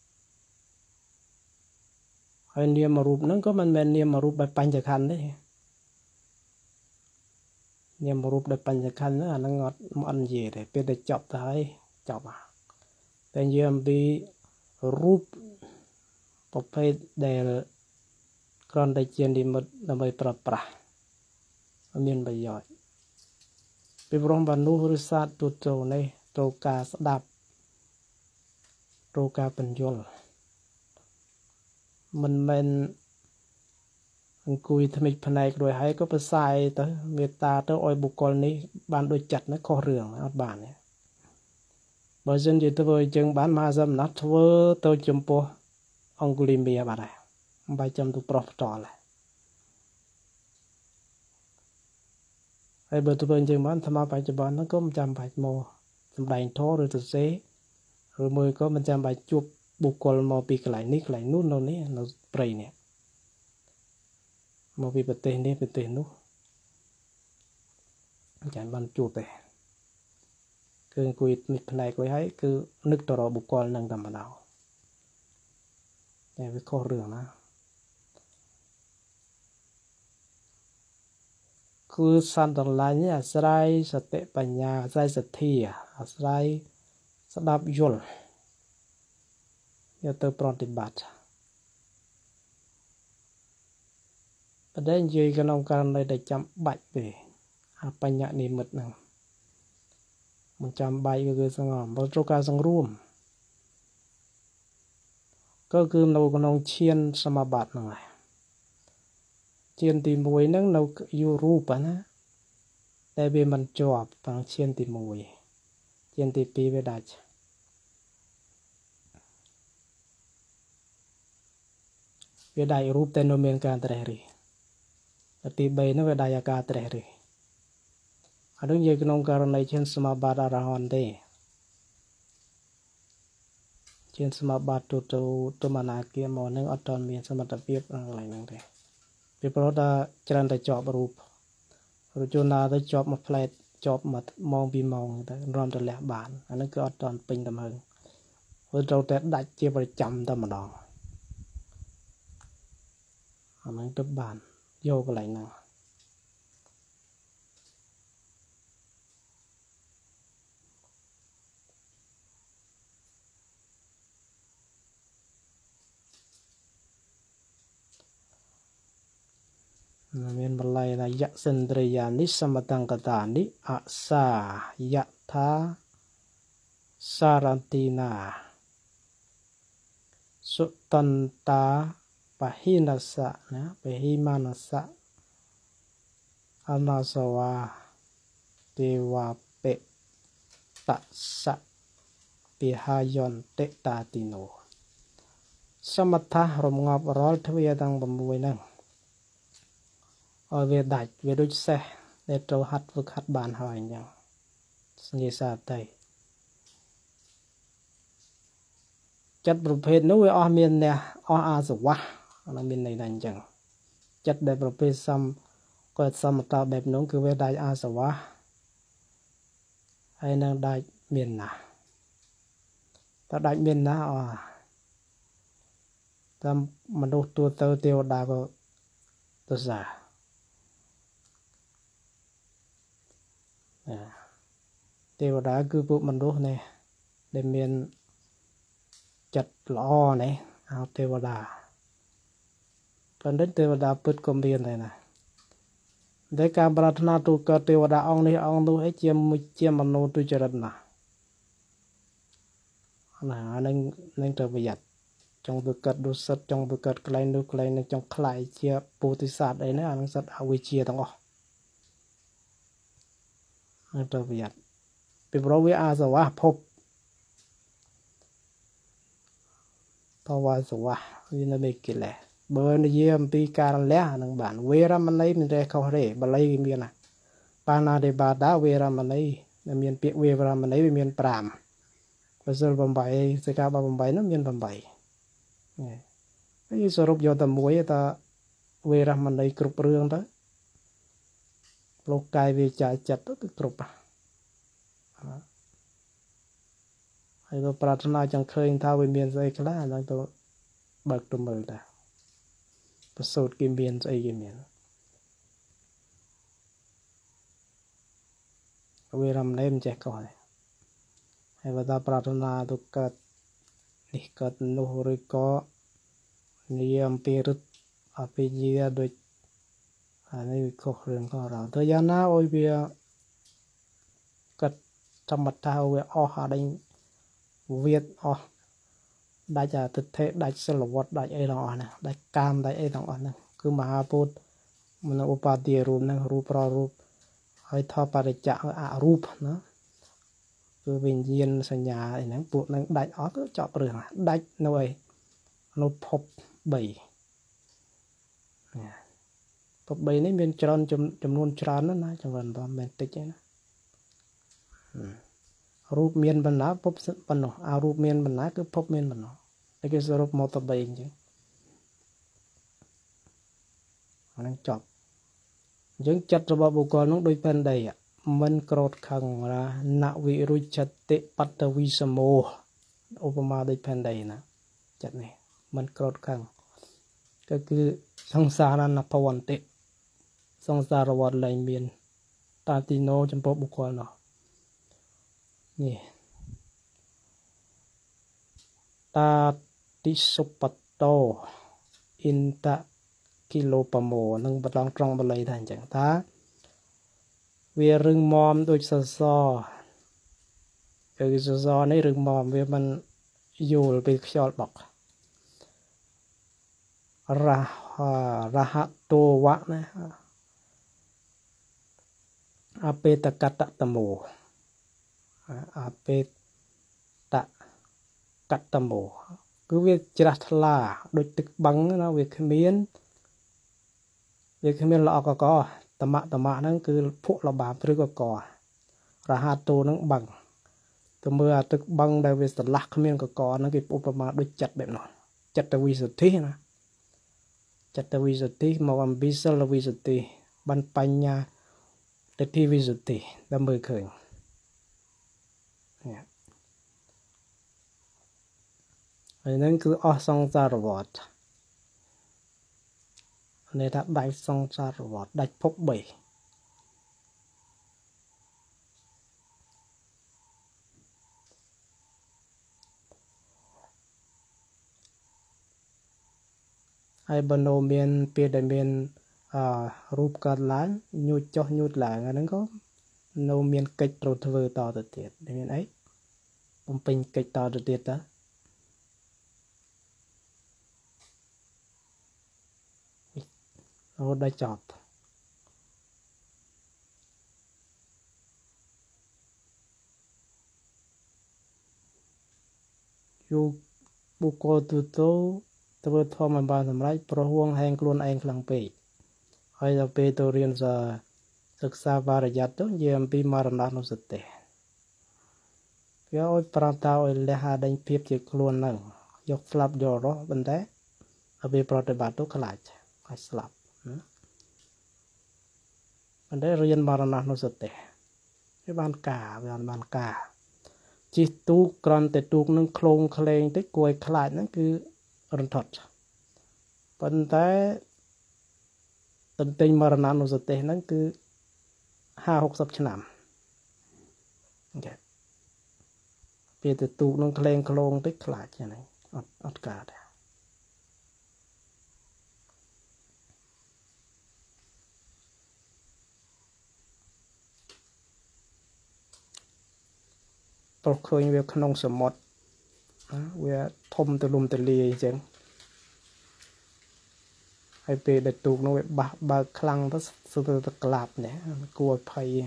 S1: ហើយនាមរូបហ្នឹងក៏មិនមែននាមរូបបែបបញ្ចខណ្ឌទេនាមរូបដែលបញ្ចខណ្ឌហ្នឹងអាហ្នឹងអត់មិននិយាយទេពេលតែចប់ទៅហើយចប់តែនិយាយអំពីរូបប្រភេទដែលគ្រាន់តែជានិមិត្តដើម្បីប្រើប្រាស់មានប្រយោជន៍ពីព្រោះមនុស្សឬសត្វទូទៅនេះត្រូវការស្ដាប់ត្រូវការបញ្យល់មិនមែនអង្គុយថ្មិចភ្នែករួចហើយក៏ប្រសាយទៅមេត្តាទៅឲ្យបុគ្គលនេះបានដូចចិត្តណាខុសរឿងអត់បានទេបើសិនជាធ្វើអញ្ចឹងបានមហាសមណត្ថធ្វើទៅចំពោះអង្គុលីមាបាត់ហើយមិនបាច់ចាំទៅប្រុសផ្ទាល់ហើយបើធ្វើអញ្ចឹងបានអាត្មាបច្ចុប្បន្នហ្នឹងក៏មិនចាំបាច់មកសម្ដែងធម៌ឬទៅសេឬមួយក៏មិនចាំបាច់ជួបបុគ្គលមកពីកន្លែងនេះកន្លែងនោះនៅនេះនៅព្រៃនេះមកពីប្រទេសនេះប្រទេសនោះចាំបានជួបទេគឺអង្គុយនេះផ្នែករួចហើយគឺនឹកទៅរកបុគ្គលនឹងតែម្ដងតែវាខុសរឿងណាគឺសន្តលាញ់អាស្រ័យសតិបញ្ញាអាស្រ័យសទ្ធាអាស្រ័យស្ដាប់យល់យកទៅប្រតិបត្តិប្រដេញនិយាយក្នុងករណីដែលចាំបាច់ទេអាបញ្ញនិមិត្តហ្នឹងមិនចាំបាច់គឺសង្ងំបើត្រូវការសង្រួមក៏គឺនៅក្នុងឈានសមាបត្តិហ្នឹងហើយឈានទីមួយហ្នឹងនៅយុរូបណាតែវាមិនជាប់តាមឈានទីមួយឈានទីពីរវាដាច់វាដាច់រូបតែនៅមានការត្រេះរិះទីបីហ្នឹងវាដាច់អាការត្រេះរិះអត់ដូចនិយាយក្នុងករណីឈានសមាបត្តិអរហន្តទេឈានសមាបត្តិទៅទៅមនាគាមកហ្នឹងអត់ទាន់មានសមត្ថភាពកន្លែងហ្នឹងទេពីព្រោះថាច្រើនតែជាប់រូបរជួនណាទៅជាប់មួយផ្លែតជាប់មួយម៉ោងពីរម៉ោងទៅរំទៅលះបានអាហ្នឹងគឺអត់ទាន់ពេញទំហឹងព្រោះត្រូវតែដាច់ជាប្រចាំតែម្ដងអាហ្នឹងទៅបានយកកន្លែងហ្នឹងមានបល័យថាយៈសិន្ទ្រិយានិសមតង្កតានិអសាយថាសារន្តិណាសុតន្តាបហិនសៈណាបហិមានសៈអនាសវាទេវពេតសៈពិហាយន្តិតាតិណូសមថៈរងាប់រាល់ទ្វាទាំង៦ហ្នឹងឲ្យវាដាច់វាដូចសេះដែលត្រូវហាត់វឹកហាត់បានហើយអញ្ចឹងសញ្ញាសាទៅចិត្តប្រភេទនោះវាអស់មានអ្នកអស់អាសវៈអានោះមានន័យថាអញ្ចឹងចិត្តដែលប្រភេទសំគាត់សមតបែបនោះគឺវាដាច់អាសវៈហើយនឹងដាច់មានណាតើដាច់មានណាអស់តាមមនុស្សទូទៅទេវតាក៏ទៅសាទេវតាគឺពួកមនុស្សនេះដែលមានចិត្តល្អនេះហៅទេវតាប៉ុន្តែទេវតាពិតក៏មានដែរណាតែការប្រាថ្នាទូកើតទេវតាអង្គនេះអង្គនោះអីជាមនោទុច្ចរិតណាណានឹងនឹងត្រូវប្រយ័ត្នចង់ទៅកើតดุសិតចង់ទៅកើតកន្លែងនោះកន្លែងនេះចង់ខ្លាយជាពោធិសត្វអីណាអានឹងសិតអវិជ្ជាទាំងអស់ត្រូវប្រយ័ត្នពីព្រោះវាអាសវៈភពតវ៉ាសវៈវានៅមានកិលេសបើនិយាយអំពីការលះនឹងបានវេរមណីមានតែខុសទេបាលីវាមានណាបាណាតិបាតាវេរមណីមានពាក្យវេរមណីវាមានប្រាំបើសិលeightសិក្ខាបទeightនោះមានeightហើយសរុបយកតែមួយថា về ra mình đây cục rương đó lô cài về chạy chặt đó từ cục à hay là pratana chẳng khơi thao về miền dây khá là tôi bật tụi mờ đã và sốt cái miền dây cái miền về làm nem chạy coi hay là ta pratana tôi cất đi cất nô rồi có niệm pirut api dia đôi anh ấy có rừng có rồi thời gian nào ôi bia cất trong mặt thao về o hà đánh Việt o đại giả thực thế đại sẽ là vật đại ấy đó nè đại cam đại ấy đó nè cứ mà bút mình upati room nè rup ra rup hay thọ paricha à rup nữa cứ bình nhiên sân nhà này nè bút nè đại ó cứ chọn rừng đại nơi nó phop bảy phop bảy này bên tròn chấm chấm luôn tròn đó nè trong phần đó mình tích ấyรูปเมียนบรรณาพบปนอารูปเมียนบรรณาคือพบเมียนบรรณาไอ้คือสรุปมอตบจริงๆนั่นจบยังจัดระบบบุคคลน้องโดยเป็นใดอ่ะมันโกรธขังละนาวิรุจติปัตตวิสโมอุปมาโดยเป็นใดนะจัดนี่มันโกรธขังก็คือสังสารานับวันติสังสารวัฏไหลเมียนตาติโนจำพบบุคคลเนาะนี่ตาติสุปโตอินตะกิโลปโมนึงบลองตรองบเลยทันจังตาเวรึงมอมโดยสซอเออสซอในรึงมอมเวมันอยู่ไปขยอดบอกระระหะโตวะนะอเปตกัตตะตโมอาเปตะกัตตโมคือเวจรัทลาโดยตึกบังนะเวคเมียนเวคเมียนละอกก็ตมะตมะนั่นคือพวกระบาดหรือก็ก่อระหะโตนั่งบังตัวเมื่อตึกบังได้เวสลักเมียนก็ก่อนั่นคืออุปมาโดยจัดแบบนั้นจัตวิสุทธินะจัตวิสุทธิมาวันบิสลวิสุทธิบรรปัญญาเตติวิสุทธิดำเบอเคยอันนั้นคืออสังสารวัฏในทับได้สังสารวัฏได้พบใบไอ้บรรโนเมียนเปียดเมียนรูปการล้านยุดจ่อยุดหลังอันนั้นก็โนเมียนกิจโปรทเวอร์ต่อตัวเตียดเมียนไอ้ผมเป็นกิจต่อตัวเตียดนะเราได้จอบอยู่บุคคลตัวโตตัวทอมันบานสำไรเพราะห่วงแห่งกลุ่นเองหลังปีให้เราไปตัวเรียนจะศึกษาบาริยัตตัวเยี่ยมปีมารณะนุสติเพื่อเอาปราตาเอาเลหาได้เพียบจากกลุ่นนั่งยกสลับยอรบันเดเอาไปปฏิบัติตัวขลาดให้สลับมันได้เรียนมารณะนุสติที่บ้านกาบ้านบ้านกาจิตตุกรอนแต่ตุกนั่งโครงเคลงที่กวยขลาดนั่นคือรันทดปันแต่ตันเต็งมารณะนุสตินั่นคือห้าหกสิบชนามเปียแต่ตุกนั่งเคลงโครงที่ขลาดอย่างไรอัดอัดกาดตกเคยเวขนงสมดเวทมตะลุมตะลีจังให้ไปเด็ดตูกน้องเวบะบะคลังทั้งสุดตะกลับเนี่ยกลัวภัย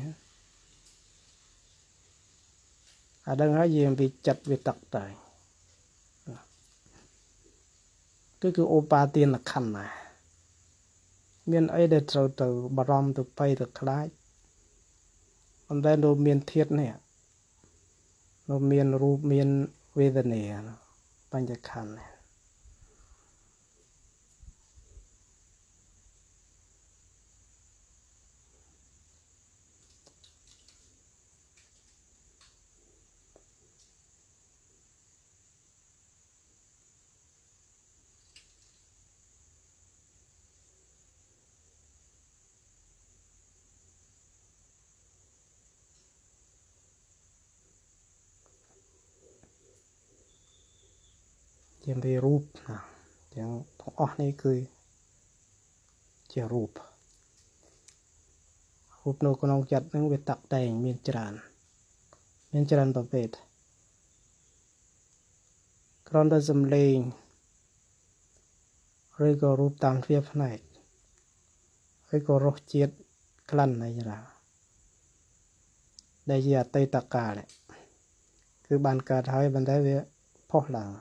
S1: อาดังนั้นยังไปจัดไปตักตายก็คือโอปาเตียนขันนะเมียนไอเด็ดเราตัวบารมตัวไปตัวคล้ายมันได้โดเมียนเทียดเนี่ยโดเมียนรูปเมียนเวทเนียปัญจขันธ์ជាពីរូបណាទាំងទាំងអស់នេះគឺជារូបរូបនៅក្នុងចិត្តហ្នឹងវាតាក់តែងមានច្រើនមានច្រើនប្រភេទគ្រាន់តែសំឡេងឬក៏រូបតាមទ្វារភ្នែកឬក៏រសជាតិក្លិនអីច្រើនដែលជាអតីតកាលគឺបានកើតហើយប៉ុន្តែវាផុសឡើង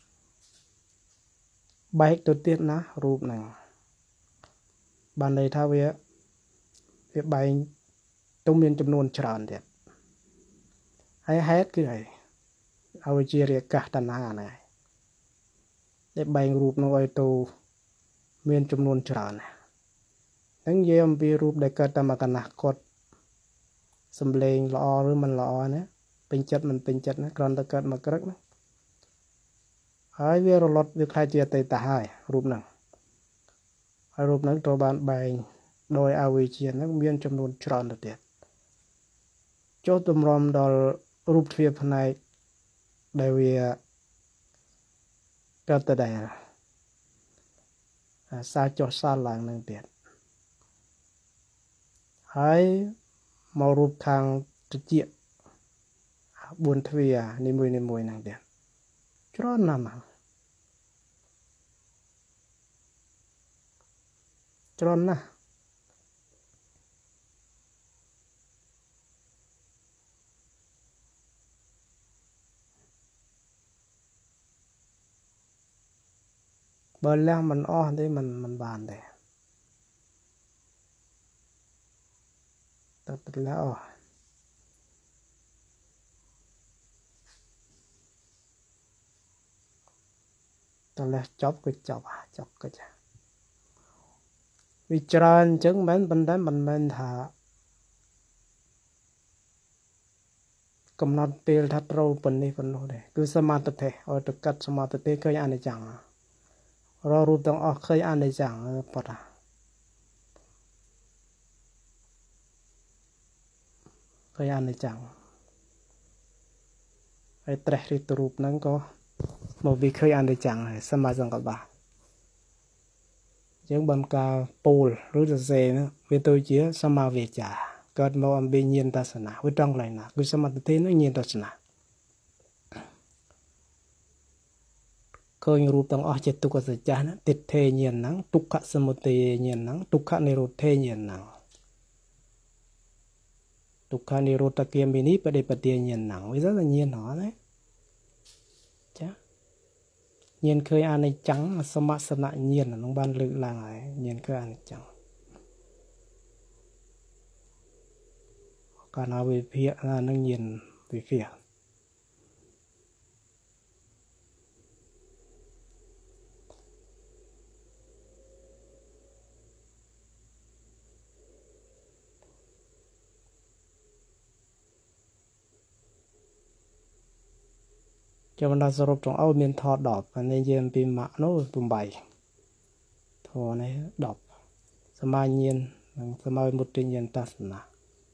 S1: បែកទៅទៀតណារូបហ្នឹងបានន័យថាវាវាបែងទៅមានចំនួនច្រើនទៀតហើយហេតុគឺអីអវិជ្ជារាកាសតណ្ហាហ្នឹងដែលបែងរូបនោះឲ្យទៅមានចំនួនច្រើនហ្នឹងនិយាយអំពីរូបដែលកើតតាមកណ្ដាស់គាត់សំឡេងល្អឬមិនល្អណាពេញចិត្តមិនពេញចិត្តណាគ្រាន់តែកើតមកក្រឹកណាហើយវារលត់វាខ្លាចជាអតីតហើយរូបហ្នឹងហើយរូបហ្នឹងត្រូវបានបែងដោយអវិជ្ជាហ្នឹងមានចំនួនច្រើនទៅទៀតចូលទម្រាំដល់រូបទ្វារផ្នែកដែលវាកើតទៅដែរសារចុះសារឡើងនឹងទៀតហើយមករូបខាងត្រចៀកបួនទ្វារនីមួយនីមួយហ្នឹងទៀតច្រើនណាស់មកច្រើនណាស់បើលះមិនអស់ទេมันมันបានទេតែទៅលះអស់តលះចប់ក៏ចប់ចប់ក៏ចាវាច្រើនអញ្ចឹងមិនប៉ុន្តែមិនមែនថាកំណត់ពេលថាត្រូវប៉ុណ្នេះប៉ុណ្ណោះទេគឺសមាធិឲ្យទៅកាត់សមាធិឃើញអនិច្ចំរករូបទាំងអស់ឃើញអនិច្ចំប៉ុណ្ណាឃើញអនិច្ចំហើយត្រេះរិទ្ធរូបហ្នឹងក៏មកវាឃើញអនិច្ចំហើយសមាសង្កប្បៈយើងបានការពោលឬសរសេរហ្នឹងវាទៅជាសមាវាចាកើតមកអំពីញាណទស្សនៈវាត្រង់កន្លែងណាគឺសមាធិហ្នឹងញាណទស្សនៈឃើញរូបទាំងអស់ជាទុក្ខសច្ចៈណាទិដ្ឋេញាណហ្នឹងទុក្ខសមុទយញាណហ្នឹងទុក្ខនិរោធេញាណហ្នឹងទុក្ខនិរោធគាមិនីបដិបទាញាណហ្នឹងវាទៅញាណហ៎ណាចាញាណឃើញអនិច្ចំសមសនៈញាណហ្នឹងបានលើកឡើងហើយញាណឃើញអនិច្ចំកាលណាវិភាគហ្នឹងញាណវិភាគចាំបណ្ដាសរុបទាំងអស់មានធម៌ដប់ហើយនិយាយអំពីម៉ាក់នោះប្រាំធម៌នេះដប់សមាញាណនិងសមាវិមុតញ្ញាណទស្សនៈ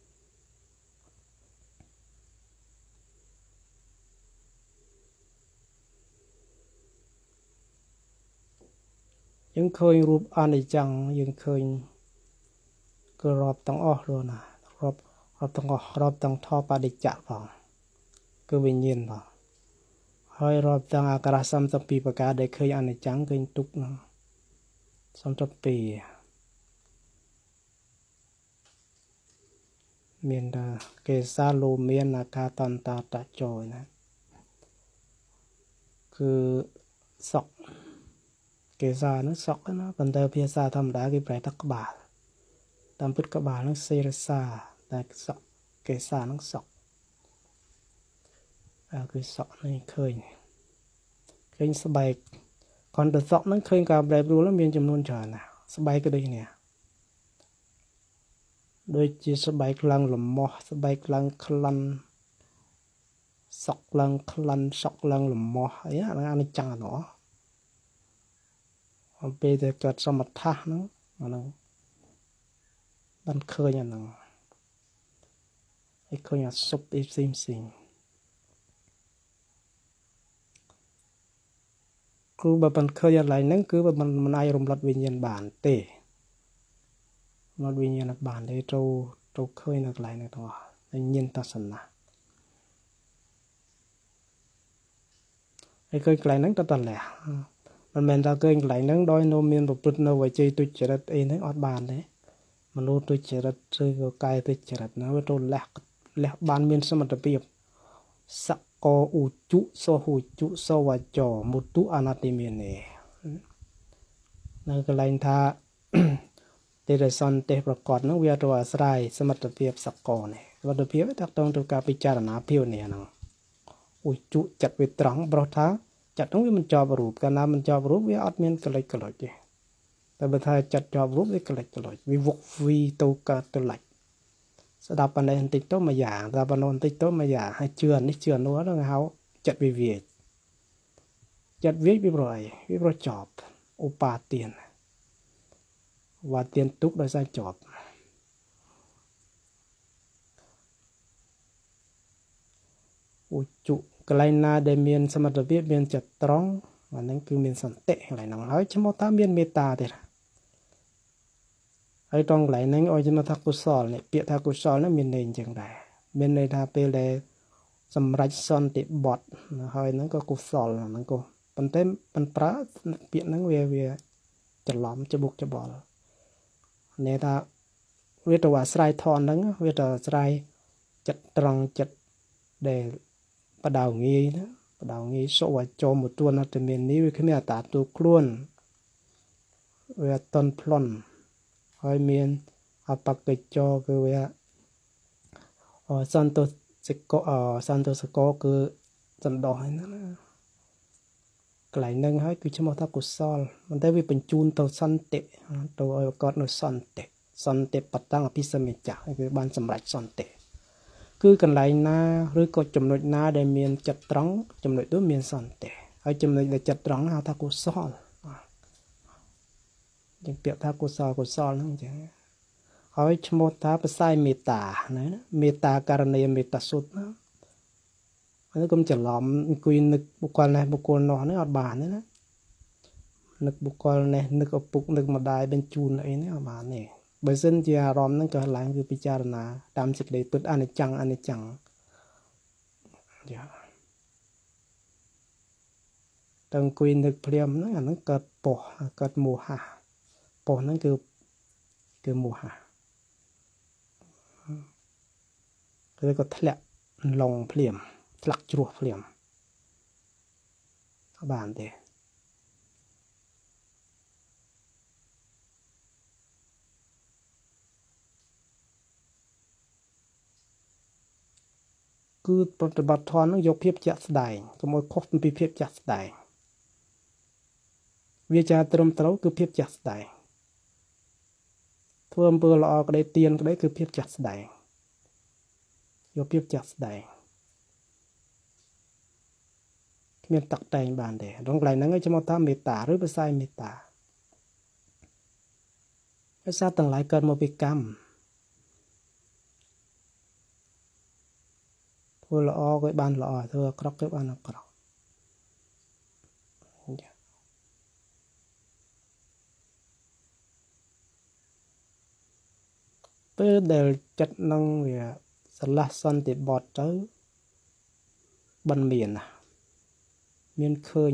S1: យើងឃើញរូបអនិច្ចំយើងឃើញគឺរាប់ទាំងអស់rồiណារាប់រាប់ទាំងអស់រាប់ទាំងធម៌បដិច្ចៈផងគឺវិញ្ញាណផងហើយរាប់ទាំងអាការៈសាមសិបពីរប្រការដែលឃើញអនិច្ចំឃើញទុក្ខហ្នឹងសាមសិបពីរមានតែកេសាលោមានអាការតន្តាតចោណាគឺសក់កេសាហ្នឹងសក់ណាប៉ុន្តែភាសាធម្មតាគេប្រែថាក្បាលតាមពិតក្បាលហ្នឹងសេរសាតែសក់កេសាហ្នឹងសក់អាគឺសក់នេះឃើញឃើញស្បែកcòn ទៅសក់ហ្នឹងឃើញការប្រែប្រួលមានចំនួនច្រើនណាស់ស្បែកក៏ដូចនេះដូចជាស្បែកឡើងលំមាស់ស្បែកឡើងក្លិនសក់ឡើងក្លិនសក់ឡើងលំមាស់អីអាហ្នឹងចាំអត់អំពីតែកើតសមថៈហ្នឹងអាហ្នឹងបានឃើញអាហ្នឹងហើយឃើញអាសុបអីផ្សេងផ្សេង cứ bà bạn khơi ra lại nắng cứ bà bạn mình ai rung lật vì nhiên bản tê lật vì nhiên bản để trâu trâu khơi nạc lại nè thôi nên nhiên ta sẵn nè cái khơi lại nắng ta tần lẻ mình mình ta khơi lại nắng đôi nô miên một bút nô vậy chơi tôi chỉ đặt ấy nấy ọt bàn đấy mà nô tôi chỉ đặt chơi cái cài tôi chỉ đặt nó với trâu lẻ lẻ bàn miên sao mà tập biệp sắc co u chú so hù chú so và trò một tú anatomy này nơi cái lạnh thaแต่ละส่วนแต่ประกอบนั้นวิจารณ์สลายสมรรถภาพสักก่อนเนี่ยวัตถุภาพตักต้องถูกการพิจารณาเพียวเนี่ยนะอุจุจัดวิตรังบรท้าจัดต้องวิมันจอบรูปกันนะมันจอบรูปวิอัดเมียนกระไรกระไรแต่บรท้าจัดจอบรูปวิกระไรกระไรวิวกวิตูกาตัวไหลสดับปันใดติดโตมาอย่างสดับปันนติดโตมาอย่างให้เชื่อนี่เชื่อนู้นแล้วเขาจัดวิเวียจัดวิวิบรอยวิบรอยจอบอุปาเตียนvà tiền túc đối sai chọp u trụ cái này na để miền sâm mặt viết miền chặt trống và nên cứ miền sẵn tệ lại nóng hỏi chứ một tám miền meta thế ấy trong lại nên ôi chứ mà thắc cú sò này bịa thắc cú sò nó miền nền chẳng đại miền này thà pe là sâm rạch son tệ bọt hơi nó có cú sò là nó có phần tem phần prá bịa nó về về chặt lõm cho buộc cho bỏเนี่ยถ้าเวทว่าสไลทอนนั้นเวทสไลจัดตรังจัดเดประดาวงี้นะประดาวงี้โซว่าโจมตัวนัตเมนนี้วิเคราะห์ตาตัวคล้วนเวทต้นพลอนหอยเมียนอาปักเกจอคือเวทอ๋อซันโตสโกอ๋อซันโตสโกคือจันดอยนั่นนะกลายนึงให้คือชั่วโมงทักกุศลมันได้วิเป็นจูนตัวสันเตะตัวเอวกอดนสันเตะสันเตะปัตตังอภิสมิจักคือบ้านสำหรับสันเตะคือกันไหลนาหรือก็จำนวนนาได้เมียนจัดตรังจำนวนตัวเมียนสันเตะให้จำนวนได้จัดตรังหาทักกุศลยังเปรียบทักกุศลกุศลนั่นเองให้ชั่วโมงทักไปใส่เมตตานะเมตตาการเนียเมตตาสุดนะอันนี้ก็จะล้อมคุยนึกบุคคลในบุคคลนอนนี่อดบานนี่นะนึกบุคคลในนึกอปุกนึกมาได้เป็นจูนไอ้นี่อดบานนี่เบอร์เซนจะรอมนั่นก็หลังคือพิจารณาตามสิ่งใดเปิดอันนี้จังอันนี้จังเดี๋ยวตั้งคุยนึกเพียมนั่นนั่นเกิดปอเกิดโมหะปอนั่นคือคือโมหะคือก็ทะเลลงเพียมหลักจั่วเปลี่ยนบานเดคือปฏิบัติทอนต้องยกเพียบจัดได้ก็มวยคบเป็นเพียบจัดได้วิจารตรมเต้าคือเพียบจัดได้เพิ่มเปลือกออกได้เตียนก็ได้คือเพียบจัดได้ยกเพียบจัดได้เมียนตักแต่งบานเดตรงไหนนั้นก็จะมาทำเมตตาหรือไปใส่เมตตาภาษาต่างหลายเกิดมาเป็นกรรมทั่วละอก็บานละอทั่วครอกก็บานครอกเพื่อเดลจัดนั่งเวียสลัดสันติบอดเจ้าบันเมียนนะเมียนเคย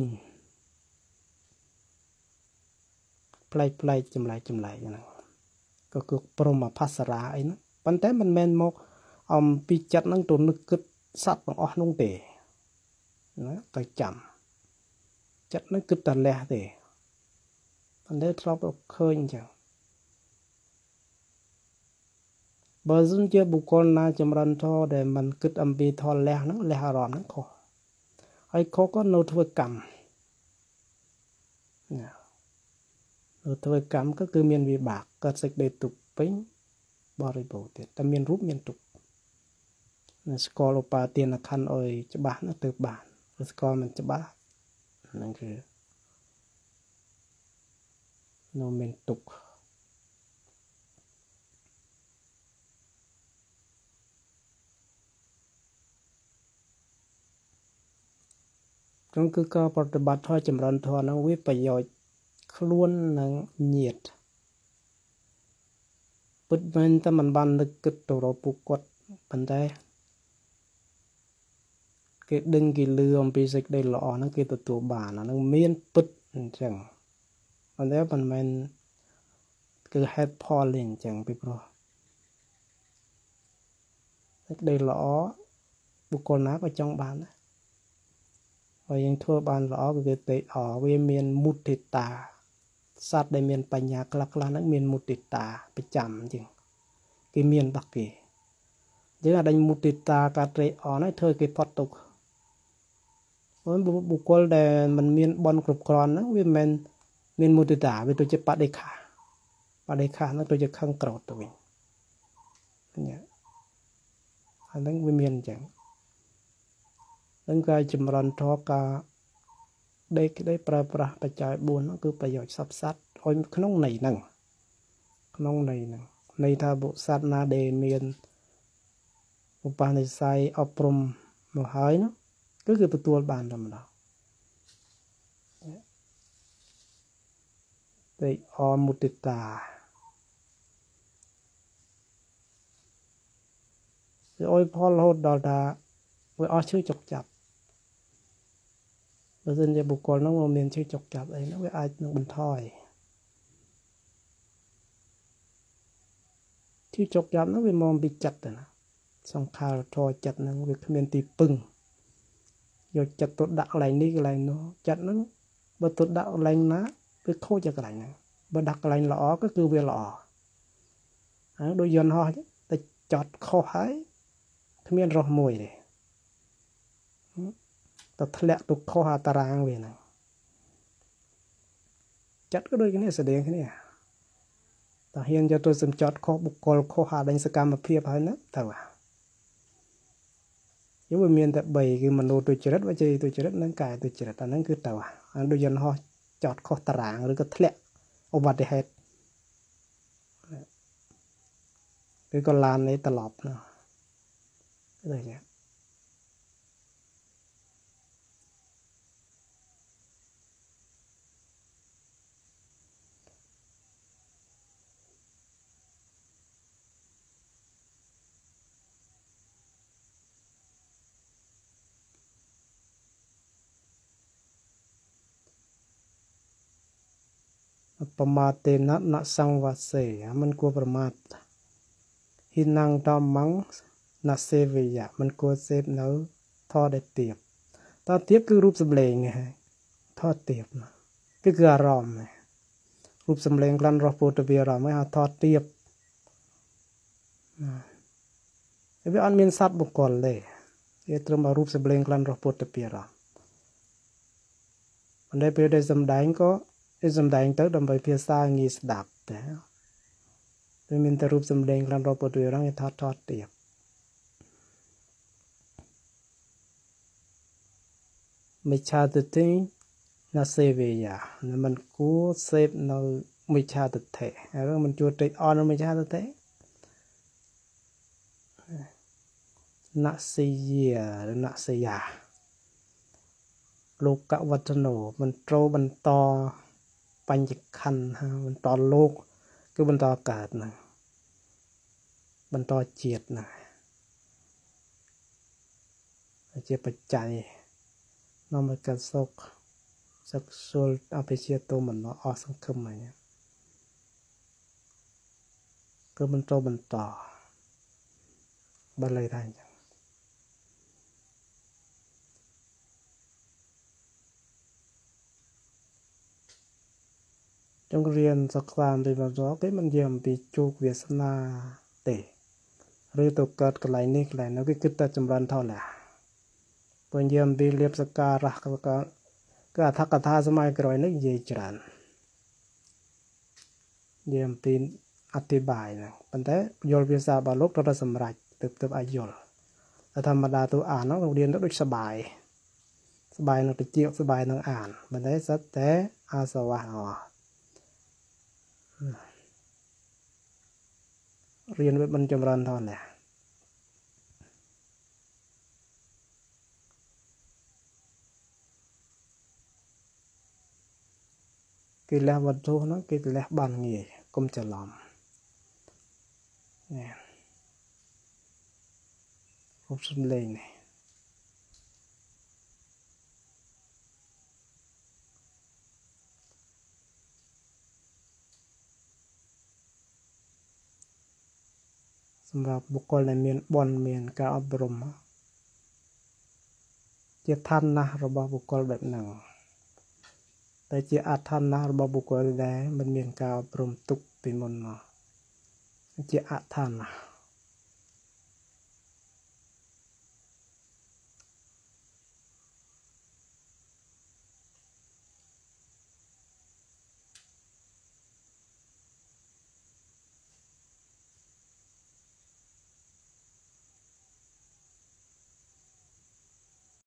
S1: ปลายปลายจำไรจำไรอย่างนั้นก็คือปรมาภัสราไอ้นะปันแต่มันแมนมกเอาปีจัดนั่งตัวนึกกึศสัตว์ของอ๋อนุ่งเตะนะแต่จำจัดนึกกึศแต่แหล่เตะปันแต่ชอบเคยจังบางส่วนเจ้าบุคคลน่าจำรันทอแต่มันกึศอัมบีทอแหล่นั่งแหล่อารมณ์นั่งคอไอ้เขาก็โน้ตวกรรมโน้ตวกรรมก็คือเมียนวิบากก็สิกได้ตุกเป็นบริบูรณ์แต่เมียนรูปเมียนตุกสกอลปาเตียนคันโอยจะบ้านนั่นตือบานสกอลมันจะบ้านั่นคือโนเมนตุก trong cứ có bật bật thôi chấm rắn thôi nó viếtประโยชน์luôn là nhiệt bứt bên ta mình ban được cái tổ đồ bục quật bên đây cái đừng cái lừa ông bị dịch đây lọ nó cái tổ tổ bản nó miên bứt chẳng bên đây bên mình cứ head polling chẳng bị pro đây lọ bục con ná ở trong bàn đấy và những thua bàn lọ cái tệ ở về miền mút thịt tà sát đây miền bành nhạc lạc lan nó miền mút thịt tà bị chậm chứ cái miền bắc kỳ chứ là đánh mút thịt tà cả tệ ở nó thôi cái phật tục với bục con để mình miền bon cục con nó vì mình miền mút thịt tà vì tôi chỉ bắt đây khá bắt đây khá nó tôi chỉ khăng cầu tụi mình anh đang vì miền chẳng nên cái chấm rắn thọ cả đây cái đây pra pra bạch trái buồn nó cứประโยชน์sắp sát ôi không này nằng không này nằng này tha bộ sát na đề miền bộ bàn này sai ở prom một hai nó cứ cứ từ tua bàn làm đó đây ở một tít tà ôi Paul hốt đó là với ở chưa chọc chặt bây giờ giờ buộc con nó mà miền chưa chọc chặt ấy nó với ai nó bình thôi chưa chọc chặt nó với mong bị chặt rồi nè xong khao thôi chặt nó với miền tì pưng rồi chặt tốt đạo lại đi cái này nó chặt nó bữa tốt đạo lành ná với khô cho cái này nè bữa đặt cái lành lọ cái cứ về lọ đôi dân ho để chọt khô hái miền rò mùi này tập lẹ tục kho hà tarang về này chặt cái đôi cái này sẽ đến cái này ta hiện cho tôi xem chọt kho bục col kho hà đánh sạc mà phiệp hay nữa tao à nếu mà miền tại bảy cái mình đồ tôi chết với chơi tôi chết nâng cài tôi chết ta nâng cứ tao à anh đôi dân ho chọt kho tarang rồi cái lẹ ô bát hết cái con lan này ta lọp nữa cái này nhéประมาทเตนะนะสังวัสเสมันกลัวประมาทหินังตอมังนะเสวิยะมันกลัวเสพเนื้อทอได้เตียบทอเตียบคือรูปสำเร็จไงทอเตียบนะก็คืออารมณ์ไงรูปสำเร็จกลั่นรอปูตะเบียรอไม่หาทอเตียบไอ้เรื่องอันมีนสัตว์บุคคลเลยไอ้ตรงมารูปสำเร็จกลั่นรอปูตะเบียรอมันได้ไปได้สำแดงก็ไอ้สำแดงเติร์ดำไปเพียซ่างีสดับแต่โดยมีแต่รูปสำแดงกลั่นรอปูตะเบียร่างให้ทอดทอดเตียบไม่ชาติที่น่าเสพยาเนี่ยมันกู้เสพเราไม่ชาติเถะแล้วมันจูดติดอ่อนไม่ชาติเถะน่าเสียหรือน่าเสียโลกวัฒโนมันโตมันต่อปัญจขันธ์มันต่อโลกคือมันต่ออากาศนะมันต่อเจียดนะเจียปัจจัยnó mới cần sốc sốc sôiเอาไปเชียร์ตัวมันเนาะออกสังคมอะไรเนี่ยก็มันโตมันต่อบันเลยได้จังจงเรียนสักการไปแบบนี้ก็มันเยี่ยมปีจูกเวียสนาเตะหรือตัวเกิดกันไหลนี่ไหลนั่นก็คือแต่จำรันเท่าไหร่ปัญญามบีเลียบสการะก็ก็ก็ทักกถาสมัยกรอยนึกยีจรันเยี่ยมปีอธิบายนะปัญแต่ยลวิสาบาลกเราสำรัจตึบตึบอายลแต่ธรรมดาตัวอ่านน้องเรียนต้องสบายสบายน้องไปเจียวสบายน้องอ่านปัญแต่สัตแต่อาสวะอ๋อเรียนไว้บรรจำรันเท่าไหร่គេលះវត្ថុហ្នឹងគេលះបានងាយកុំច្រឡំនេះរូបសំឡេងនេះសម្រាប់បុគ្គលដែលមានបុណ្យមានការអប់រំជាឋានៈរបស់បុគ្គលបែបហ្នឹងតែជាអឋានៈរបស់បុគ្គលដែលមិនមានការអប់រំទុកពីមុនមកជាអឋានៈ